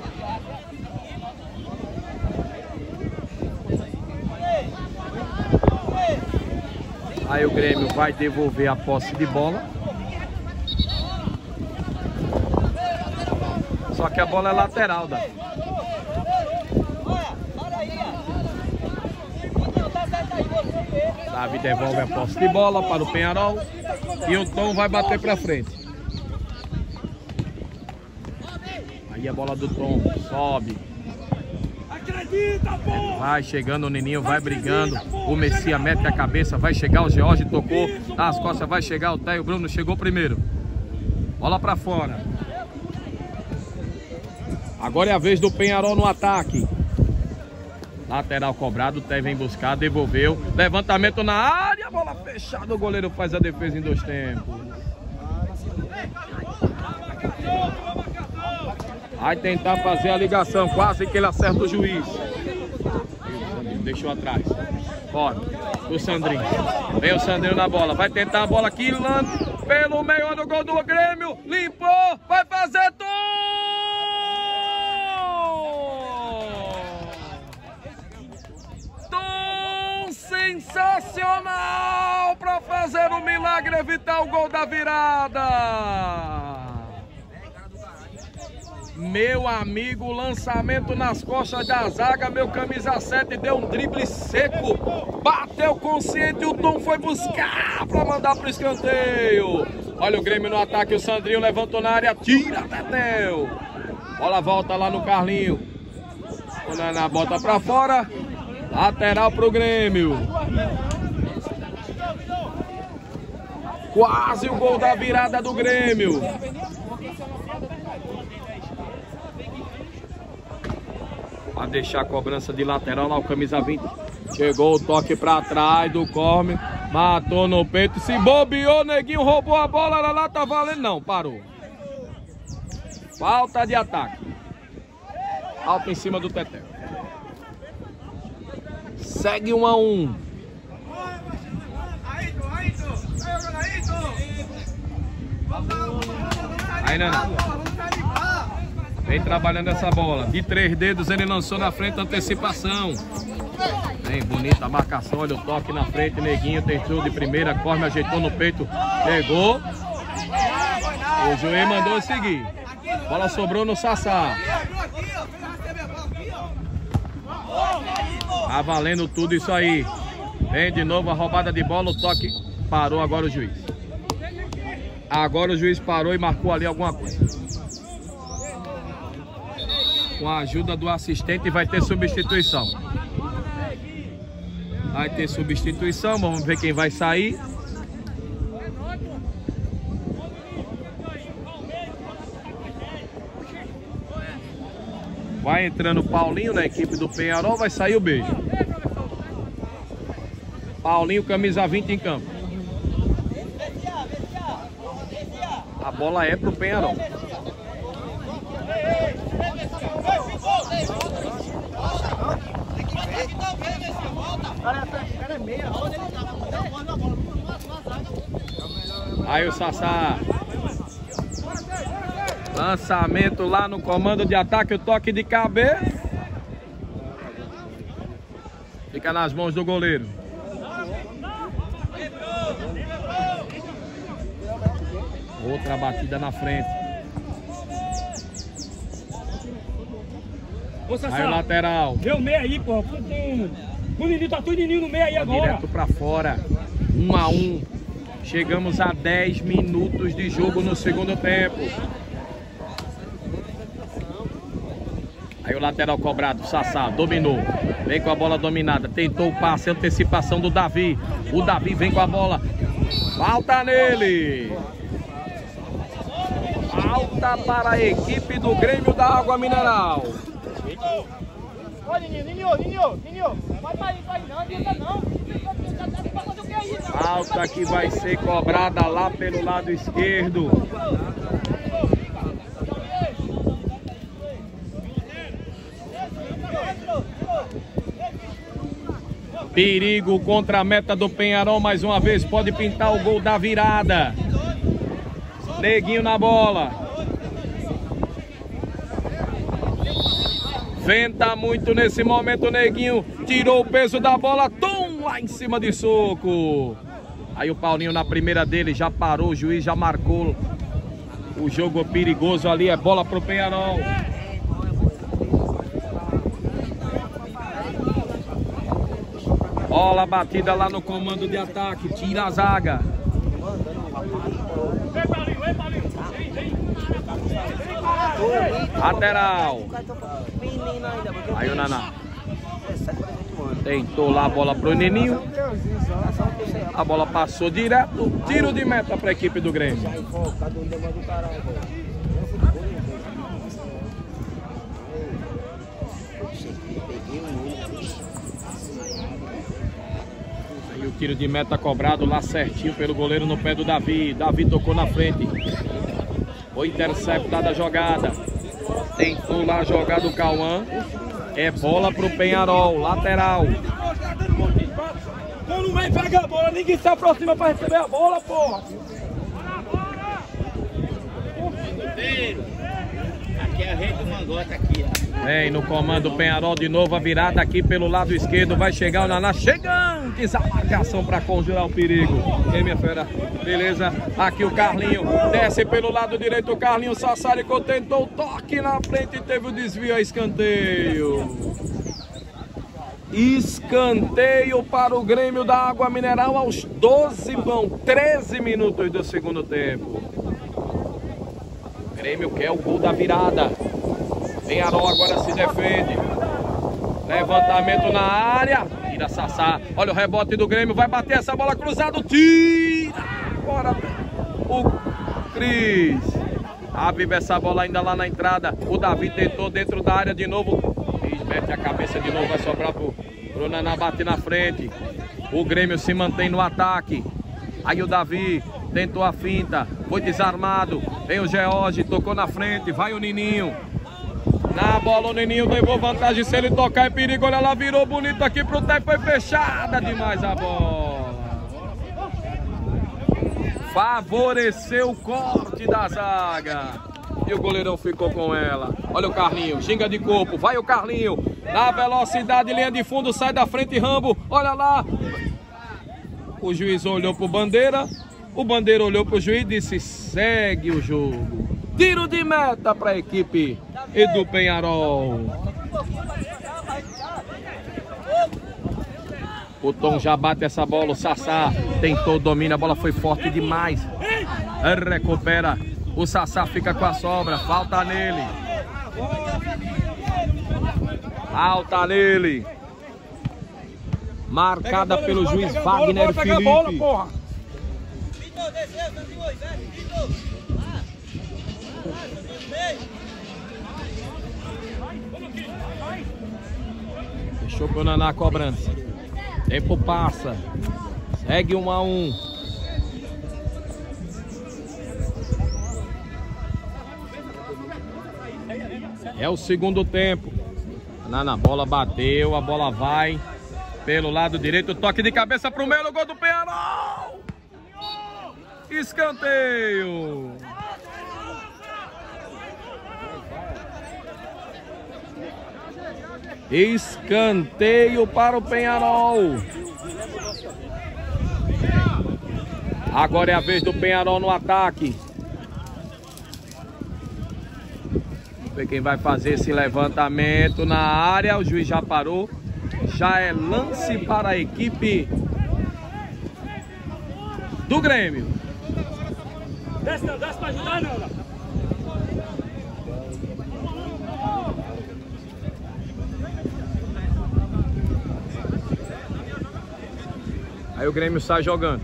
Aí o Grêmio vai devolver a posse de bola. Só que a bola é lateral, Davi. Davi devolve a posse de bola para o Penharol. E o Tom vai bater para frente. Aí a bola do Tom sobe. Vai chegando o Nininho, vai brigando. O Messias mete a cabeça, vai chegar o George, tocou nas costas, vai chegar o Té. O Bruno chegou primeiro. Bola para fora. Agora é a vez do Penharol no ataque. Lateral cobrado, o Té vem buscar, devolveu. Levantamento na área, bola fechada. O goleiro faz a defesa em 2 tempos. Vai tentar fazer a ligação, quase que ele acerta o juiz. Deixou atrás. Bora, o Sandrinho. Vem o Sandrinho na bola, vai tentar a bola aqui, pelo meio do gol do Grêmio. Limpou, vai fazer tudo! Sensacional para fazer um milagre, evitar o gol da virada. Meu amigo, lançamento nas costas da zaga, meu camisa 7 deu um drible seco, bateu consciente, o Tom foi buscar para mandar para o escanteio. Olha o Grêmio no ataque, o Sandrinho levantou na área, tira, Tetel. Bola volta lá no Carlinho. O Naná bota para fora. Lateral pro Grêmio. Quase o gol da virada do Grêmio. Vai deixar a cobrança de lateral lá, o camisa 20. Chegou o toque pra trás do Corme. Matou no peito, se bobeou, neguinho roubou a bola, lá tá valendo, não, parou. Falta de ataque. Alto em cima do Teté. Segue 1 a 1. Aí, Nana. Vem trabalhando essa bola. De 3 dedos ele lançou na frente, antecipação. Bem bonita a marcação, olha o toque na frente, neguinho tentou de primeira, Corme ajeitou no peito, pegou. O juiz mandou seguir. Bola sobrou no Sassá. Tá valendo tudo isso aí. Vem de novo a roubada de bola, o toque. Parou agora o juiz. Agora o juiz parou e marcou ali alguma coisa. Com a ajuda do assistente vai ter substituição. Vai ter substituição, vamos ver quem vai sair. Vai entrando o Paulinho na equipe do Penharol, vai sair o Beijo. Paulinho, camisa 20 em campo. A bola é pro Penharol. Aí o Sassá. Lançamento lá no comando de ataque, o toque de cabeça. Fica nas mãos do goleiro. Outra batida na frente. Ô, Sassá, aí o lateral. Vê o meio aí, pô. O Nininho tá tudo no meio aí agora. Direto pra fora. 1 a 1. Chegamos a 10 minutos de jogo no segundo tempo. Aí o lateral cobrado, Sassá, dominou. Vem com a bola dominada. Tentou o passe, antecipação do Davi. O Davi vem com a bola. Falta nele. Falta para a equipe do Grêmio da Água Mineral. Ô, Nininho. Vai pra aí, não, adianta não. Vai fazer o que aí? Falta que vai ser cobrada lá pelo lado esquerdo. Perigo contra a meta do Penharol mais uma vez. Pode pintar o gol da virada. Neguinho na bola. Venta muito nesse momento, Neguinho. Tirou o peso da bola. Tom lá em cima de soco. Aí o Paulinho na primeira dele já parou. O juiz já marcou. O jogo perigoso ali. É bola pro Penharol. Bola batida lá no comando de ataque. Tira a zaga. Lateral. Aí o Naná. Tentou lá a bola pro Neninho. A bola passou direto. Tiro de meta para a equipe do Grêmio. Aí o tiro de meta cobrado lá certinho pelo goleiro no pé do Davi. Davi tocou na frente. Foi interceptada a jogada. Tentou lá a jogada do Cauã. É bola pro Penharol, lateral. Quando vem pegar a bola, ninguém se aproxima pra receber a bola, porra. Aqui é a rede do Mangota aqui, ó. Vem no comando o Penharol de novo, a virada aqui pelo lado esquerdo. Vai chegar o Naná, chegando. A marcação para conjurar o perigo. E aí, minha fera? Beleza? Aqui o Carlinho. Desce pelo lado direito o Carlinho. Sassarico tentou o toque na frente e teve o desvio a escanteio. Escanteio para o Grêmio da Água Mineral aos 13 minutos do segundo tempo. O Grêmio quer o gol da virada. Penharol agora se defende. Levantamento na área. Tira Sassá. Olha o rebote do Grêmio. Vai bater essa bola cruzada. Tira. Agora o Cris. Abre essa bola ainda lá na entrada. O Davi tentou dentro da área de novo. Cris Mete a cabeça de novo, vai sobrar pro Naná bater na frente. O Grêmio se mantém no ataque. Aí o Davi tentou a finta, foi desarmado. Vem o George, tocou na frente, vai o Nininho. Na bola o Nininho levou vantagem, se ele tocar é perigo. Olha lá, virou bonito aqui pro Té, foi fechada demais a bola. Favoreceu o corte da zaga. E o goleirão ficou com ela. Olha o Carlinho, ginga de corpo, vai o Carlinho. Na velocidade, linha de fundo, sai da frente, Rambo. Olha lá. O juiz olhou pro Bandeira. O Bandeira olhou pro juiz e disse: segue o jogo. Tiro de meta para a equipe do Penharol. O Tom já bate essa bola, o Sassá tentou, domina, a bola foi forte demais. Recupera, o Sassá fica com a sobra, falta nele. Falta nele. Marcada pelo juiz Wagner Felipe. Deixou pro Naná a cobrança. Tempo passa. Segue 1 a 1. É o segundo tempo. Naná, a bola bateu, a bola vai pelo lado direito. Toque de cabeça pro meio, no gol do Penharol. Escanteio. Escanteio para o Penharol. Agora é a vez do Penharol no ataque. Vamos ver quem vai fazer esse levantamento na área. O juiz já parou. Já é lance para a equipe do Grêmio. Desce para ajudar, não. Aí o Grêmio sai jogando.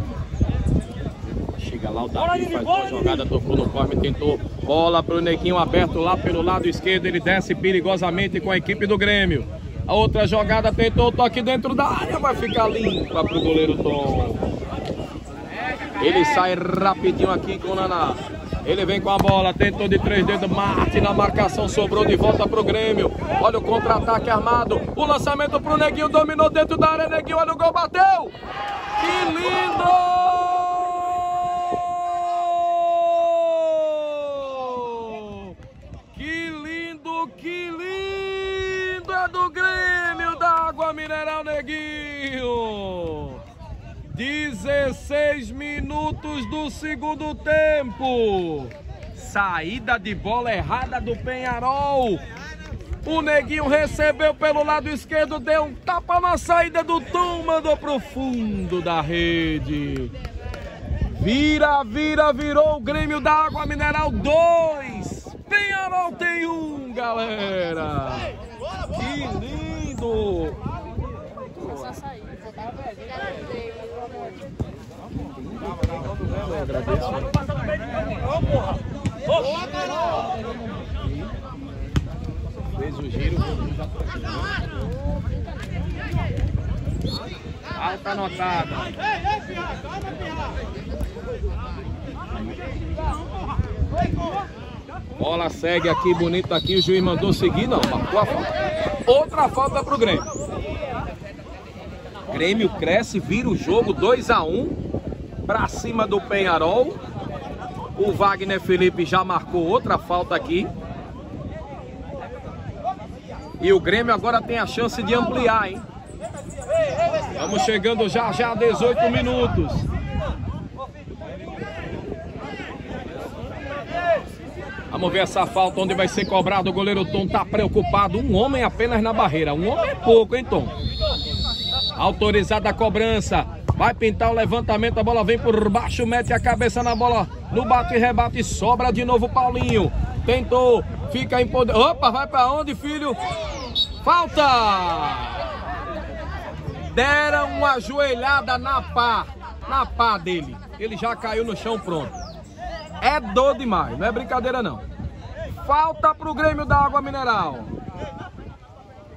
Chega lá o Davi, faz uma jogada, tocou no corme, tentou. Bola pro Neguinho aberto lá pelo lado esquerdo. Ele desce perigosamente com a equipe do Grêmio. A outra jogada tentou, toque dentro da área, vai ficar limpa pro goleiro Tom. Ele sai rapidinho aqui com o Naná. Ele vem com a bola, tentou de 3 dedos, Marte na marcação, sobrou de volta pro Grêmio. Olha o contra-ataque armado, o lançamento pro Neguinho, dominou dentro da área, Neguinho, olha o gol, bateu! Que lindo! Que lindo, que lindo! É do Grêmio da Água Mineral, Neguinho! 16 minutos do segundo tempo. Saída de bola errada do Penharol. O Neguinho recebeu pelo lado esquerdo, deu um tapa na saída do Tom, mandou pro fundo da rede. Virou o Grêmio da Água Mineral 2. Penharol tem 1, galera. Que lindo. Eu agradeço. Fez o giro. Alta anotada. Bola segue aqui, bonito aqui. O juiz mandou seguir, não. Marcou a falta. Outra falta pro Grêmio. Grêmio cresce, vira o jogo 2 a 1 para cima do Penharol. O Wagner Felipe já marcou outra falta aqui. E o Grêmio agora tem a chance de ampliar, hein? Estamos chegando já a 18 minutos. Vamos ver essa falta onde vai ser cobrado. O goleiro Tom tá preocupado. Um homem apenas na barreira. Um homem é pouco, hein, Tom? Autorizada a cobrança. Vai pintar o levantamento. A bola vem por baixo. Mete a cabeça na bola. No bate e rebate. Sobra de novo Paulinho. Tentou. Fica em poder. Opa, vai pra onde, filho? Falta! Deram uma joelhada na pá dele. Ele já caiu no chão, pronto. É dor demais. Não é brincadeira, não. Falta pro Grêmio da Água Mineral.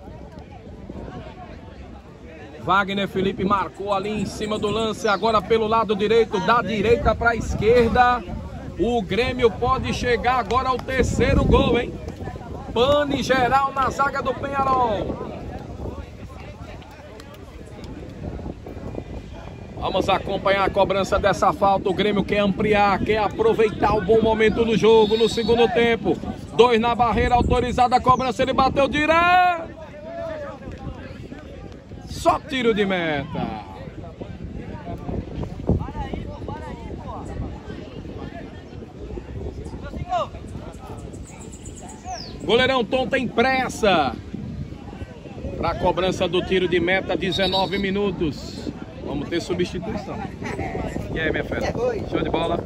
Wagner Felipe marcou ali em cima do lance, agora pelo lado direito, da direita para a esquerda. O Grêmio pode chegar agora ao terceiro gol, hein? Pane geral na zaga do Peñarol. Vamos acompanhar a cobrança dessa falta. O Grêmio quer ampliar, quer aproveitar o bom momento do jogo no segundo tempo. 2 na barreira, autorizada a cobrança, ele bateu direto. Só tiro de meta. Goleirão Tom tem pressa para a cobrança do tiro de meta, 19 minutos. Vamos ter substituição. E aí, minha fera? Show de bola.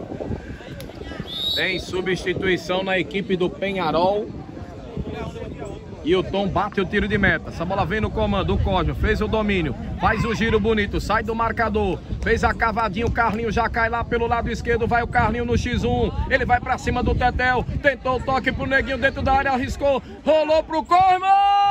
Tem substituição na equipe do Peñarol. E o Tom bate o tiro de meta. Essa bola vem no comando. O Cosmo fez o domínio. Faz o giro bonito. Sai do marcador. Fez a cavadinha. O Carlinhos já cai lá pelo lado esquerdo. Vai o Carlinhos no X1. Ele vai pra cima do Tetel. Tentou o toque pro Neguinho dentro da área. Arriscou. Rolou pro Cosmo.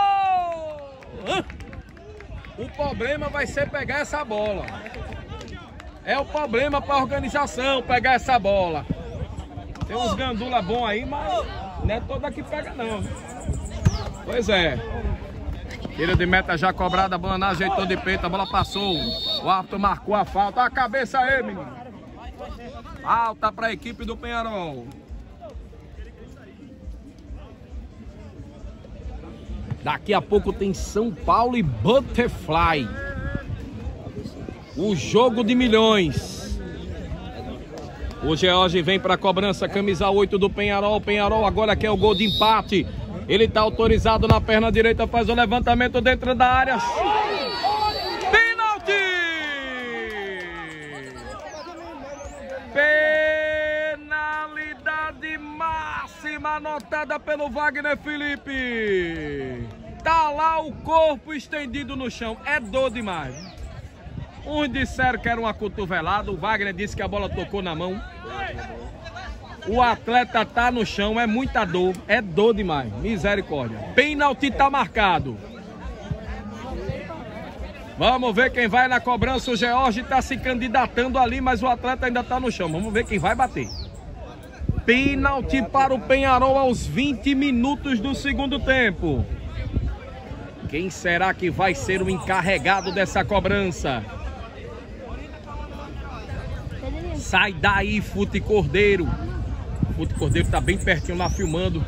O problema vai ser pegar essa bola. É o problema para a organização pegar essa bola. Tem uns gandula bons aí, mas não é toda que pega não. Pois é. Tiro de meta já cobrada, a bola não ajeitou de peito, a bola passou. O árbitro marcou a falta. Olha a cabeça aí, menino. Falta para a equipe do Peñarol. Daqui a pouco tem São Paulo e Butterfly. O jogo de milhões. O George vem para a cobrança, camisa 8 do Peñarol. Peñarol agora quer o gol de empate. Ele está autorizado na perna direita, faz o levantamento dentro da área. Pênalti! Penalidade máxima anotada pelo Wagner Felipe. Tá lá o corpo estendido no chão. É dor demais. Uns disseram que era uma cotovelada. O Wagner disse que a bola tocou na mão. O atleta tá no chão, é muita dor. É dor demais. Misericórdia. Pênalti tá marcado. Vamos ver quem vai na cobrança. O George tá se candidatando ali, mas o atleta ainda tá no chão. Vamos ver quem vai bater. Pênalti para o Peñarol aos 20 minutos do segundo tempo. Quem será que vai ser o encarregado dessa cobrança? Sai daí, Fute Cordeiro. Fute Cordeiro tá bem pertinho lá filmando.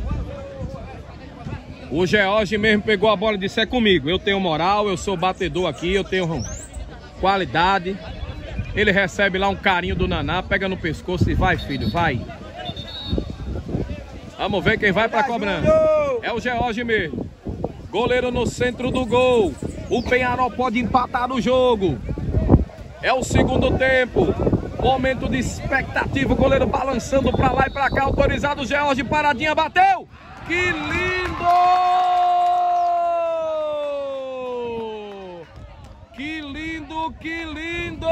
O George mesmo pegou a bola e disse: é comigo, eu tenho moral, eu sou batedor aqui, eu tenho qualidade. Ele recebe lá um carinho do Naná, pega no pescoço e vai, filho, vai. Vamos ver quem vai pra cobrança. É o George mesmo. Goleiro no centro do gol. O Peñarol pode empatar o jogo. É o segundo tempo. Momento de expectativa. O goleiro balançando pra lá e pra cá. Autorizado o George. Paradinha, bateu. Que lindo! Que lindo, que lindo!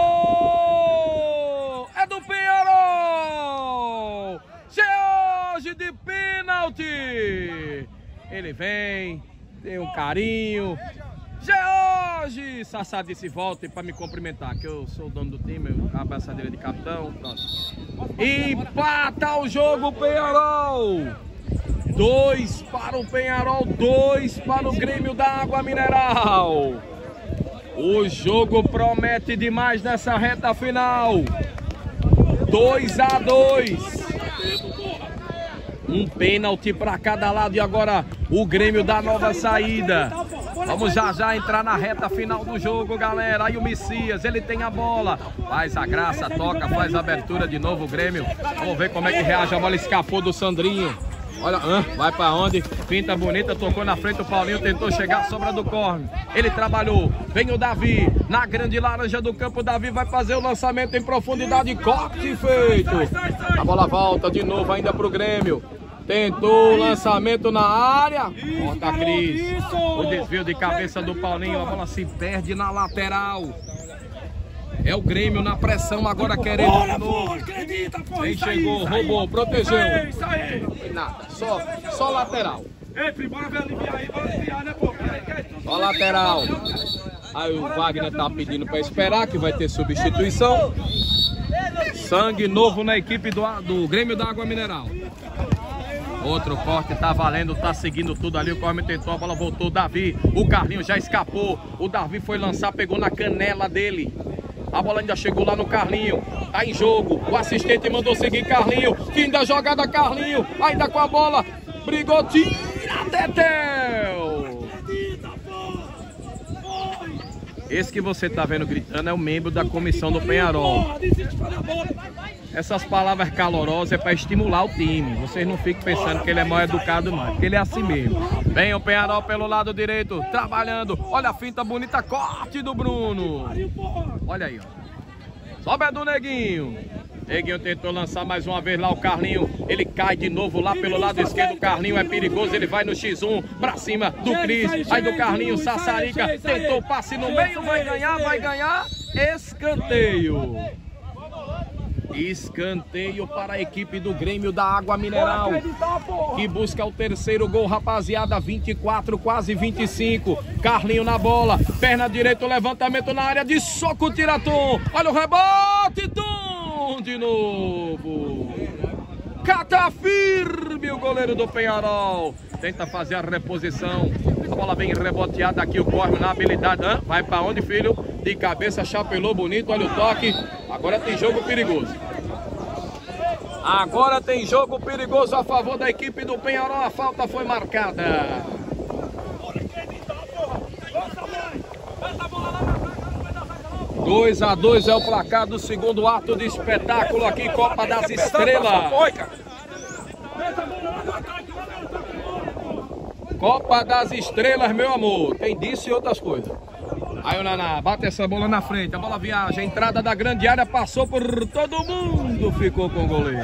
É do Peñarol! George de pênalti! Ele vem, tem um carinho. George! Sassá disse: volte para me cumprimentar, que eu sou o dono do time, a abraçadeira de capitão. Pronto. Empata o jogo, Peñarol! 2 para o Peñarol, 2 para o Grêmio da Água Mineral. O jogo promete demais nessa reta final. 2-2. Um pênalti para cada lado e agora o Grêmio dá nova saída. Vamos já entrar na reta final do jogo, galera. Aí o Messias, ele tem a bola. Faz a graça, toca, faz a abertura de novo o Grêmio. Vamos ver como é que reage. A bola escapou do Sandrinho. Olha, vai para onde? Pinta bonita, tocou na frente o Paulinho, tentou chegar, sobra do corne. Ele trabalhou, vem o Davi, na grande laranja do campo, o Davi vai fazer o lançamento em profundidade, corte feito. A bola volta de novo ainda pro Grêmio. Tentou o lançamento na área. Corta a Cris. O desvio de cabeça do Paulinho, a bola se perde na lateral. É o Grêmio na pressão agora querendo de novo. Quem chegou, roubou, protegeu. Não foi nada, só lateral. Ei, bora aliviar aí, bora aliviar, né, pô? Ó lateral. Aí o Wagner tá pedindo para esperar, que vai ter substituição. Sangue novo na equipe do Grêmio da Água Mineral. Outro corte, tá valendo, tá seguindo tudo ali. O Corme tentou, a bola voltou. O Davi, o Carlinho já escapou. O Davi foi lançar, pegou na canela dele. A bola ainda chegou lá no Carlinho. Tá em jogo. O assistente mandou seguir Carlinho. Fim da jogada, Carlinho. Ainda com a bola. Brigou, tira, Tetel. Esse que você tá vendo gritando é o membro da comissão do Penharol. Essas palavras calorosas é para estimular o time. Vocês não fiquem pensando que ele é mal educado, não. Porque ele é assim mesmo. Vem o Penharol pelo lado direito, trabalhando. Olha a finta bonita, corte do Bruno. Olha aí, ó. Sobe a do Neguinho. Neguinho tentou lançar mais uma vez lá o Carlinho. Ele cai de novo lá pelo lado esquerdo. O Carlinho é perigoso. Ele vai no X1 pra cima do Cris. Aí do Carlinho, Sassarica. Tentou passe no meio. Vai ganhar. Escanteio. Escanteio para a equipe do Grêmio da Água Mineral, que busca o terceiro gol, rapaziada. 24, quase 25. Carlinho na bola. Perna direita, levantamento na área de soco, Tiraton. Olha o rebote, Tom. De novo. Cata firme o goleiro do Penharol. Tenta fazer a reposição. A bola vem reboteada aqui, o Corme na habilidade. Vai pra onde, filho? De cabeça, chapelou bonito. Olha o toque. Agora tem jogo perigoso. Agora tem jogo perigoso a favor da equipe do Penharol. A falta foi marcada. 2-2 é o placar do segundo ato de espetáculo aqui, Copa das Estrelas. Copa das Estrelas, meu amor. Tem disso e outras coisas. Aí o Naná bate essa bola na frente. A bola viaja. A entrada da grande área passou por todo mundo. Ficou com o goleiro.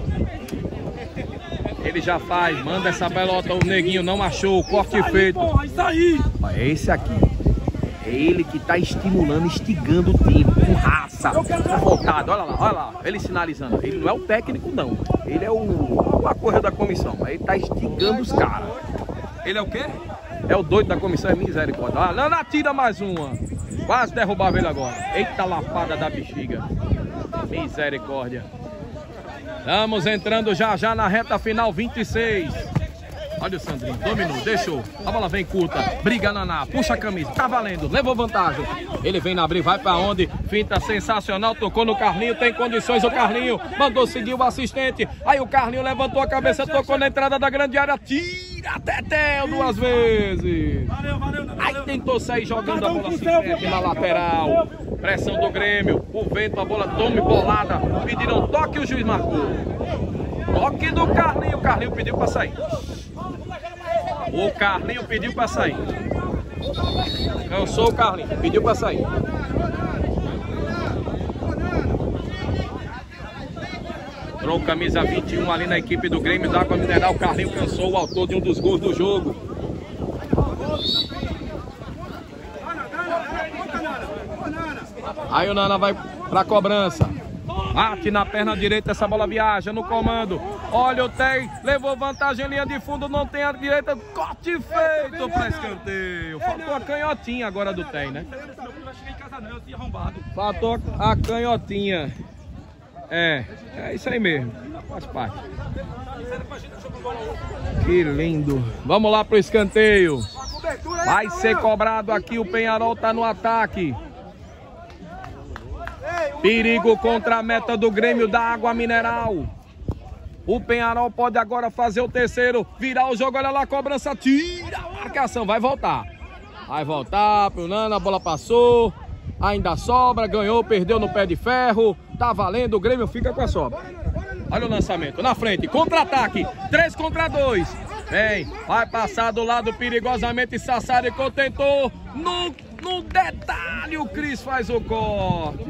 Ele já faz. Manda essa pelota. O Neguinho não achou. O corte feito. É esse aqui. É ele que tá estimulando, instigando o time. Com raça. Voltado. Olha lá. Ele sinalizando. Ele não é o técnico, não. Ele é a coisa da comissão. Ele tá instigando os caras. Ele é o quê? É o doido da comissão, é misericórdia. Ah, Naná tira mais uma. Quase derrubava ele agora. Eita lapada da bexiga. Misericórdia. Estamos entrando já na reta final, 26. Olha o Sandrinho, dominou, deixou. A bola vem curta, briga Naná, puxa a camisa, tá valendo, levou vantagem. Ele vem na abrir, vai pra onde? Finta sensacional, tocou no Carlinho, tem condições o Carlinho. Mandou seguir o assistente. Aí o Carlinho levantou a cabeça, tocou na entrada da grande área. Tira Tetel 2 vezes. Aí tentou sair jogando a bola assim na lateral. Pressão do Grêmio, o vento, a bola tome bolada. Pediram toque e o juiz marcou. Toque do Carlinho, o Carlinho pediu pra sair. O Carlinho pediu pra sair. Cansou o Carlinho, pediu pra sair. Entrou camisa 21 ali na equipe do Grêmio da Água Mineral. O Carlinho cansou, o autor de um dos gols do jogo. Aí o Naná vai pra cobrança. Bate na perna direita, essa bola viaja no comando. Olha o Tem, levou vantagem em linha de fundo, não tem a direita. Corte feito para escanteio. Faltou a canhotinha agora do Tem, né? Faltou a canhotinha. É isso aí mesmo. Faz parte. Que lindo. Vamos lá pro escanteio. Vai ser cobrado aqui, o Penharol tá no ataque. Perigo contra a meta do Grêmio da Água Mineral. O Penharol pode agora fazer o terceiro, virar o jogo, olha lá a cobrança, tira a marcação, vai voltar. Vai voltar pro Nana, a bola passou, ainda sobra, ganhou, perdeu no pé de ferro, tá valendo, o Grêmio fica com a sobra. Olha o lançamento, na frente, contra-ataque, 3 contra 2. Vem, vai passar do lado perigosamente, Sassarico tentou, no detalhe o Cris faz o corte.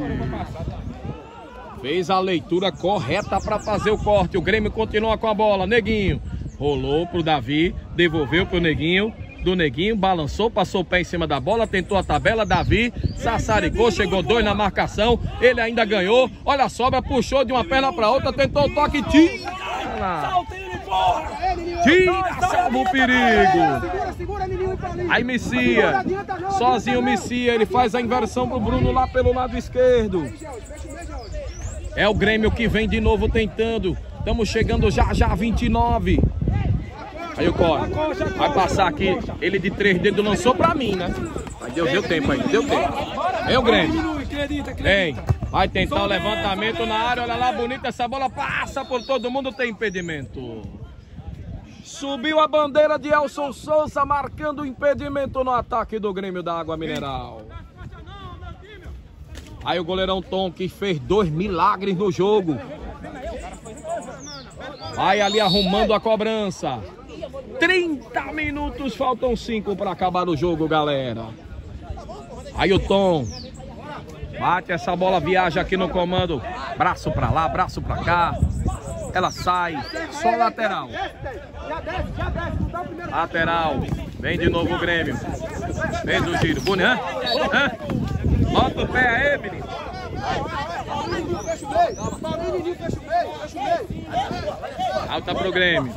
Fez a leitura correta para fazer o corte. O Grêmio continua com a bola. Neguinho rolou pro Davi, devolveu pro Neguinho. Do Neguinho, balançou, passou o pé em cima da bola, tentou a tabela. Davi, sassaricou, chegou 2 na marcação. Ele ainda ganhou. Olha a sobra, puxou de uma perna para outra, tentou o toque, tira! Tira, salva o perigo! Aí Messia, sozinho Messia, ele faz a inversão pro Bruno lá pelo lado esquerdo. É o Grêmio que vem de novo tentando. Estamos chegando já 29. Aí o Corre vai passar aqui. Ele de 3 dedos lançou pra mim, né? Mas deu tempo aí, deu tempo. Vem o Grêmio. Vem. Vai tentar o levantamento na área. Olha lá, bonita essa bola. Passa por todo mundo, tem impedimento. Subiu a bandeira de Elson Souza, marcando o impedimento no ataque do Grêmio da Água Mineral. Aí o goleirão Tom, que fez 2 milagres no jogo. Vai ali arrumando a cobrança. 30 minutos, faltam 5 para acabar o jogo, galera. Aí o Tom bate essa bola, viaja aqui no comando. Braço para lá, braço para cá. Ela sai, só lateral. Lateral. Vem de novo o Grêmio. Fez o giro. Bonito, hã? Bota o pé aí, menino. Alta pro Grêmio.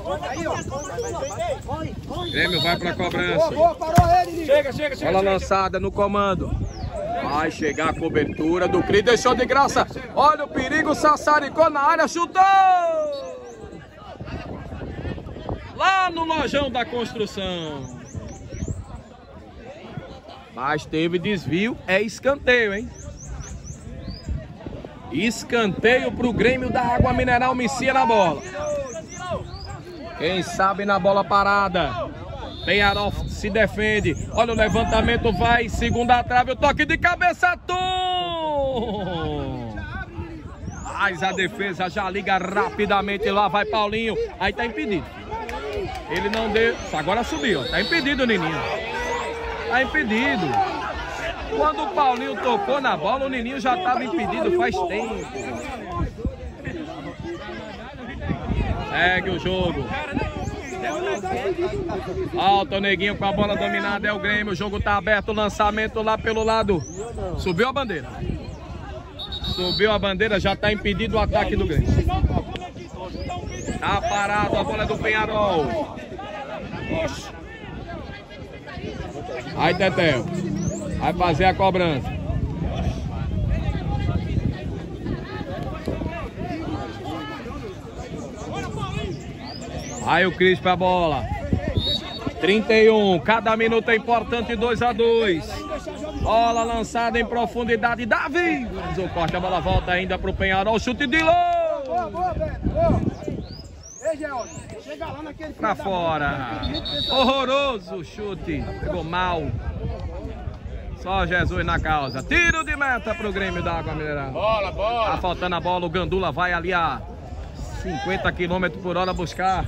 Grêmio vai pra cobrança. Bola lançada no comando. Vai chegar a cobertura do Cris. Deixou de graça. Olha o perigo. Sassaricou na área. Chutou! Lá no lojão da construção. Mas teve desvio. É escanteio, hein? Escanteio pro Grêmio da Água Mineral. Messia na bola. Quem sabe na bola parada. Penharol se defende. Olha o levantamento, vai. Segunda trave, o toque de cabeça. Tom! Mas a defesa já liga rapidamente lá. Vai Paulinho. Aí tá impedido. Ele não deu. Agora subiu. Tá impedido, Nininho. Tá impedido. Quando o Paulinho tocou na bola, o Nininho já estava impedido faz tempo. Segue o jogo. Alto o Neguinho com a bola dominada, é o Grêmio. O jogo tá aberto, lançamento lá pelo lado. Subiu a bandeira. Subiu a bandeira, já tá impedido o ataque do Grêmio. Tá parado, a bola é do Penharol. Aí, Tetel. Vai fazer a cobrança. Aí o Cris pra bola. 31. Cada minuto é importante. 2-2. Bola lançada em profundidade. Davi. O corte, a bola volta ainda pro Penharol. Chute de longe. Boa, pra fora. Horroroso o chute. Pegou mal. Só Jesus na causa. Tiro de meta pro Grêmio da Água Mineral. Bola. Tá faltando a bola. O Gandula vai ali a 50 km por hora buscar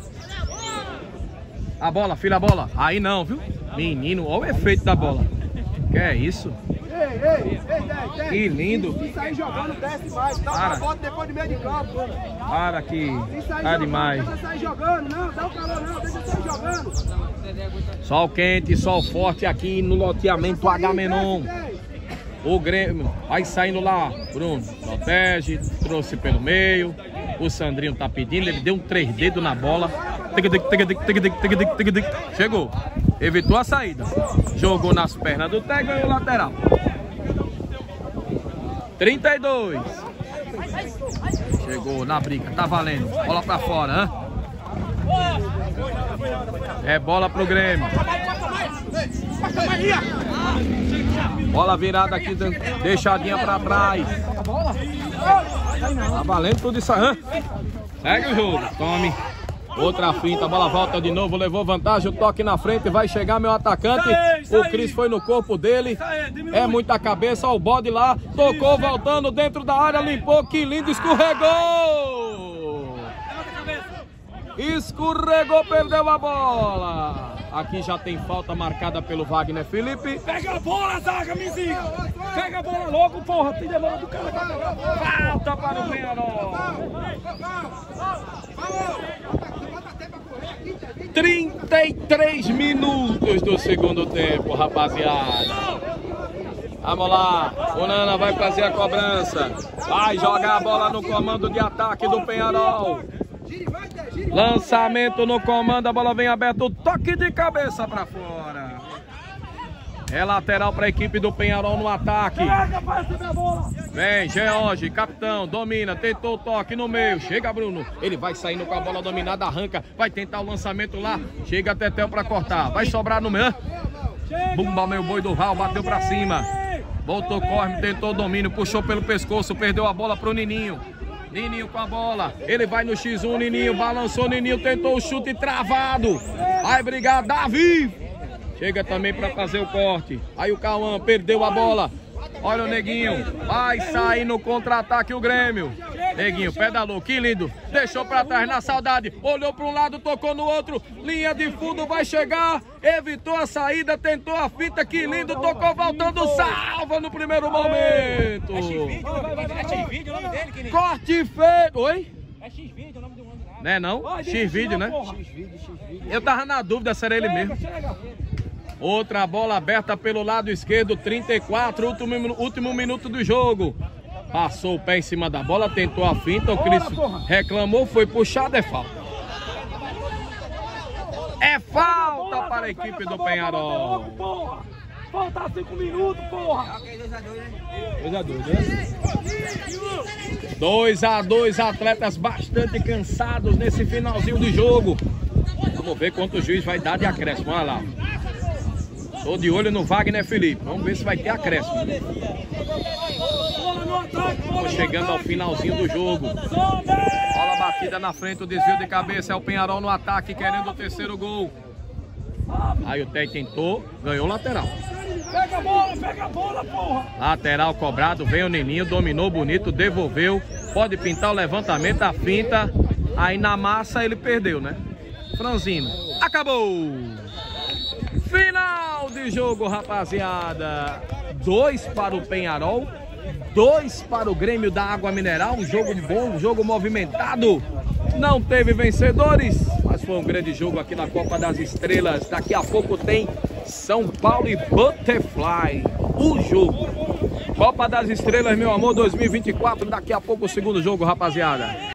a bola. Filha a bola. Aí não, viu? Menino, olha o efeito da bola. Que é isso? Que lindo. Se sair jogando, desce mais. Dá uma volta depois de meio de campo. Para que tá demais. Deixa sair jogando, não. Dá o calor, não. Deixa sair jogando. Sol quente, sol forte aqui no loteamento Agamenon. O Grêmio vai saindo lá. Bruno protege, trouxe pelo meio. O Sandrinho tá pedindo, ele deu um 3 dedos na bola. Chegou. Evitou a saída. Jogou nas pernas do Té e ganhou o lateral. 32. Chegou na briga, tá valendo. Bola pra fora, hein? É bola pro Grêmio. Bola virada aqui, deixadinha pra trás. Tá valendo tudo isso aí. Segue o jogo. Tome. Outra finta, a bola volta de novo, levou vantagem, o toque na frente, vai chegar meu atacante. O Cris foi no corpo dele. É muita cabeça, ó, o bode lá. Tocou, voltando dentro da área, limpou, que lindo, escorregou. Escorregou, perdeu a bola. Aqui já tem falta marcada pelo Wagner Felipe. Pega a bola, zaga, Mizinho. Pega a bola logo, porra. Tem demora do cara. Falta para o Penharol. 33 minutos do segundo tempo, rapaziada. Vamos lá, o Nana vai fazer a cobrança. Vai jogar a bola no comando de ataque do Penharol. Lançamento no comando, a bola vem aberta, o toque de cabeça para fora. É lateral para a equipe do Penharol no ataque. Vem, George, capitão, domina, tentou o toque no meio. Chega, Bruno. Ele vai saindo com a bola dominada, arranca. Vai tentar o lançamento lá. Chega Tetel para cortar. Vai sobrar no meio. Bumba, meu boi do Val, bateu para cima. Voltou, corre, tentou o domínio, puxou pelo pescoço, perdeu a bola pro Nininho. Nininho com a bola, ele vai no X1, Nininho, balançou, Nininho, tentou o chute travado. Vai brigar, Davi. Chega também para fazer o corte. Aí o Cauã perdeu a bola. Olha o Neguinho, vai sair no contra-ataque o Grêmio. Neguinho, pedalou, que lindo. Deixou pra trás na saudade. Olhou pra um lado, tocou no outro. Linha de fundo, vai chegar. Evitou a saída, tentou a fita, que lindo. Tocou, voltando, salva no primeiro momento. É X-Vídeo o nome dele, querido. Corte feito. Oi? É X-Vídeo o nome do homem. Não é não? X-Vídeo, né? Eu tava na dúvida se era ele mesmo. Outra bola aberta pelo lado esquerdo, 34, último minuto do jogo. Passou o pé em cima da bola, tentou a finta, o Cris reclamou, foi puxado, é falta. É falta para a equipe do Penharol. Falta 5 minutos, porra. 2-2, atletas bastante cansados nesse finalzinho do jogo. Vamos ver quanto o juiz vai dar de acréscimo, olha lá. Tô de olho no Wagner Felipe. Vamos ver se vai ter acréscimo. Estamos chegando ao finalzinho do jogo. Bola batida na frente, o desvio de cabeça. É o Penharol no ataque, querendo o terceiro gol. Aí o Té tentou, ganhou o lateral. Pega a bola, porra. Lateral cobrado, veio o Nininho, dominou bonito, devolveu. Pode pintar o levantamento, a finta. Aí na massa ele perdeu, né? Franzino. Acabou! Final de jogo, rapaziada. 2 para o Penharol, 2 para o Grêmio da Água Mineral. Um jogo bom, um jogo movimentado. Não teve vencedores, mas foi um grande jogo aqui na Copa das Estrelas. Daqui a pouco tem São Paulo e Butterfly. O jogo Copa das Estrelas, meu amor, 2024. Daqui a pouco o segundo jogo, rapaziada.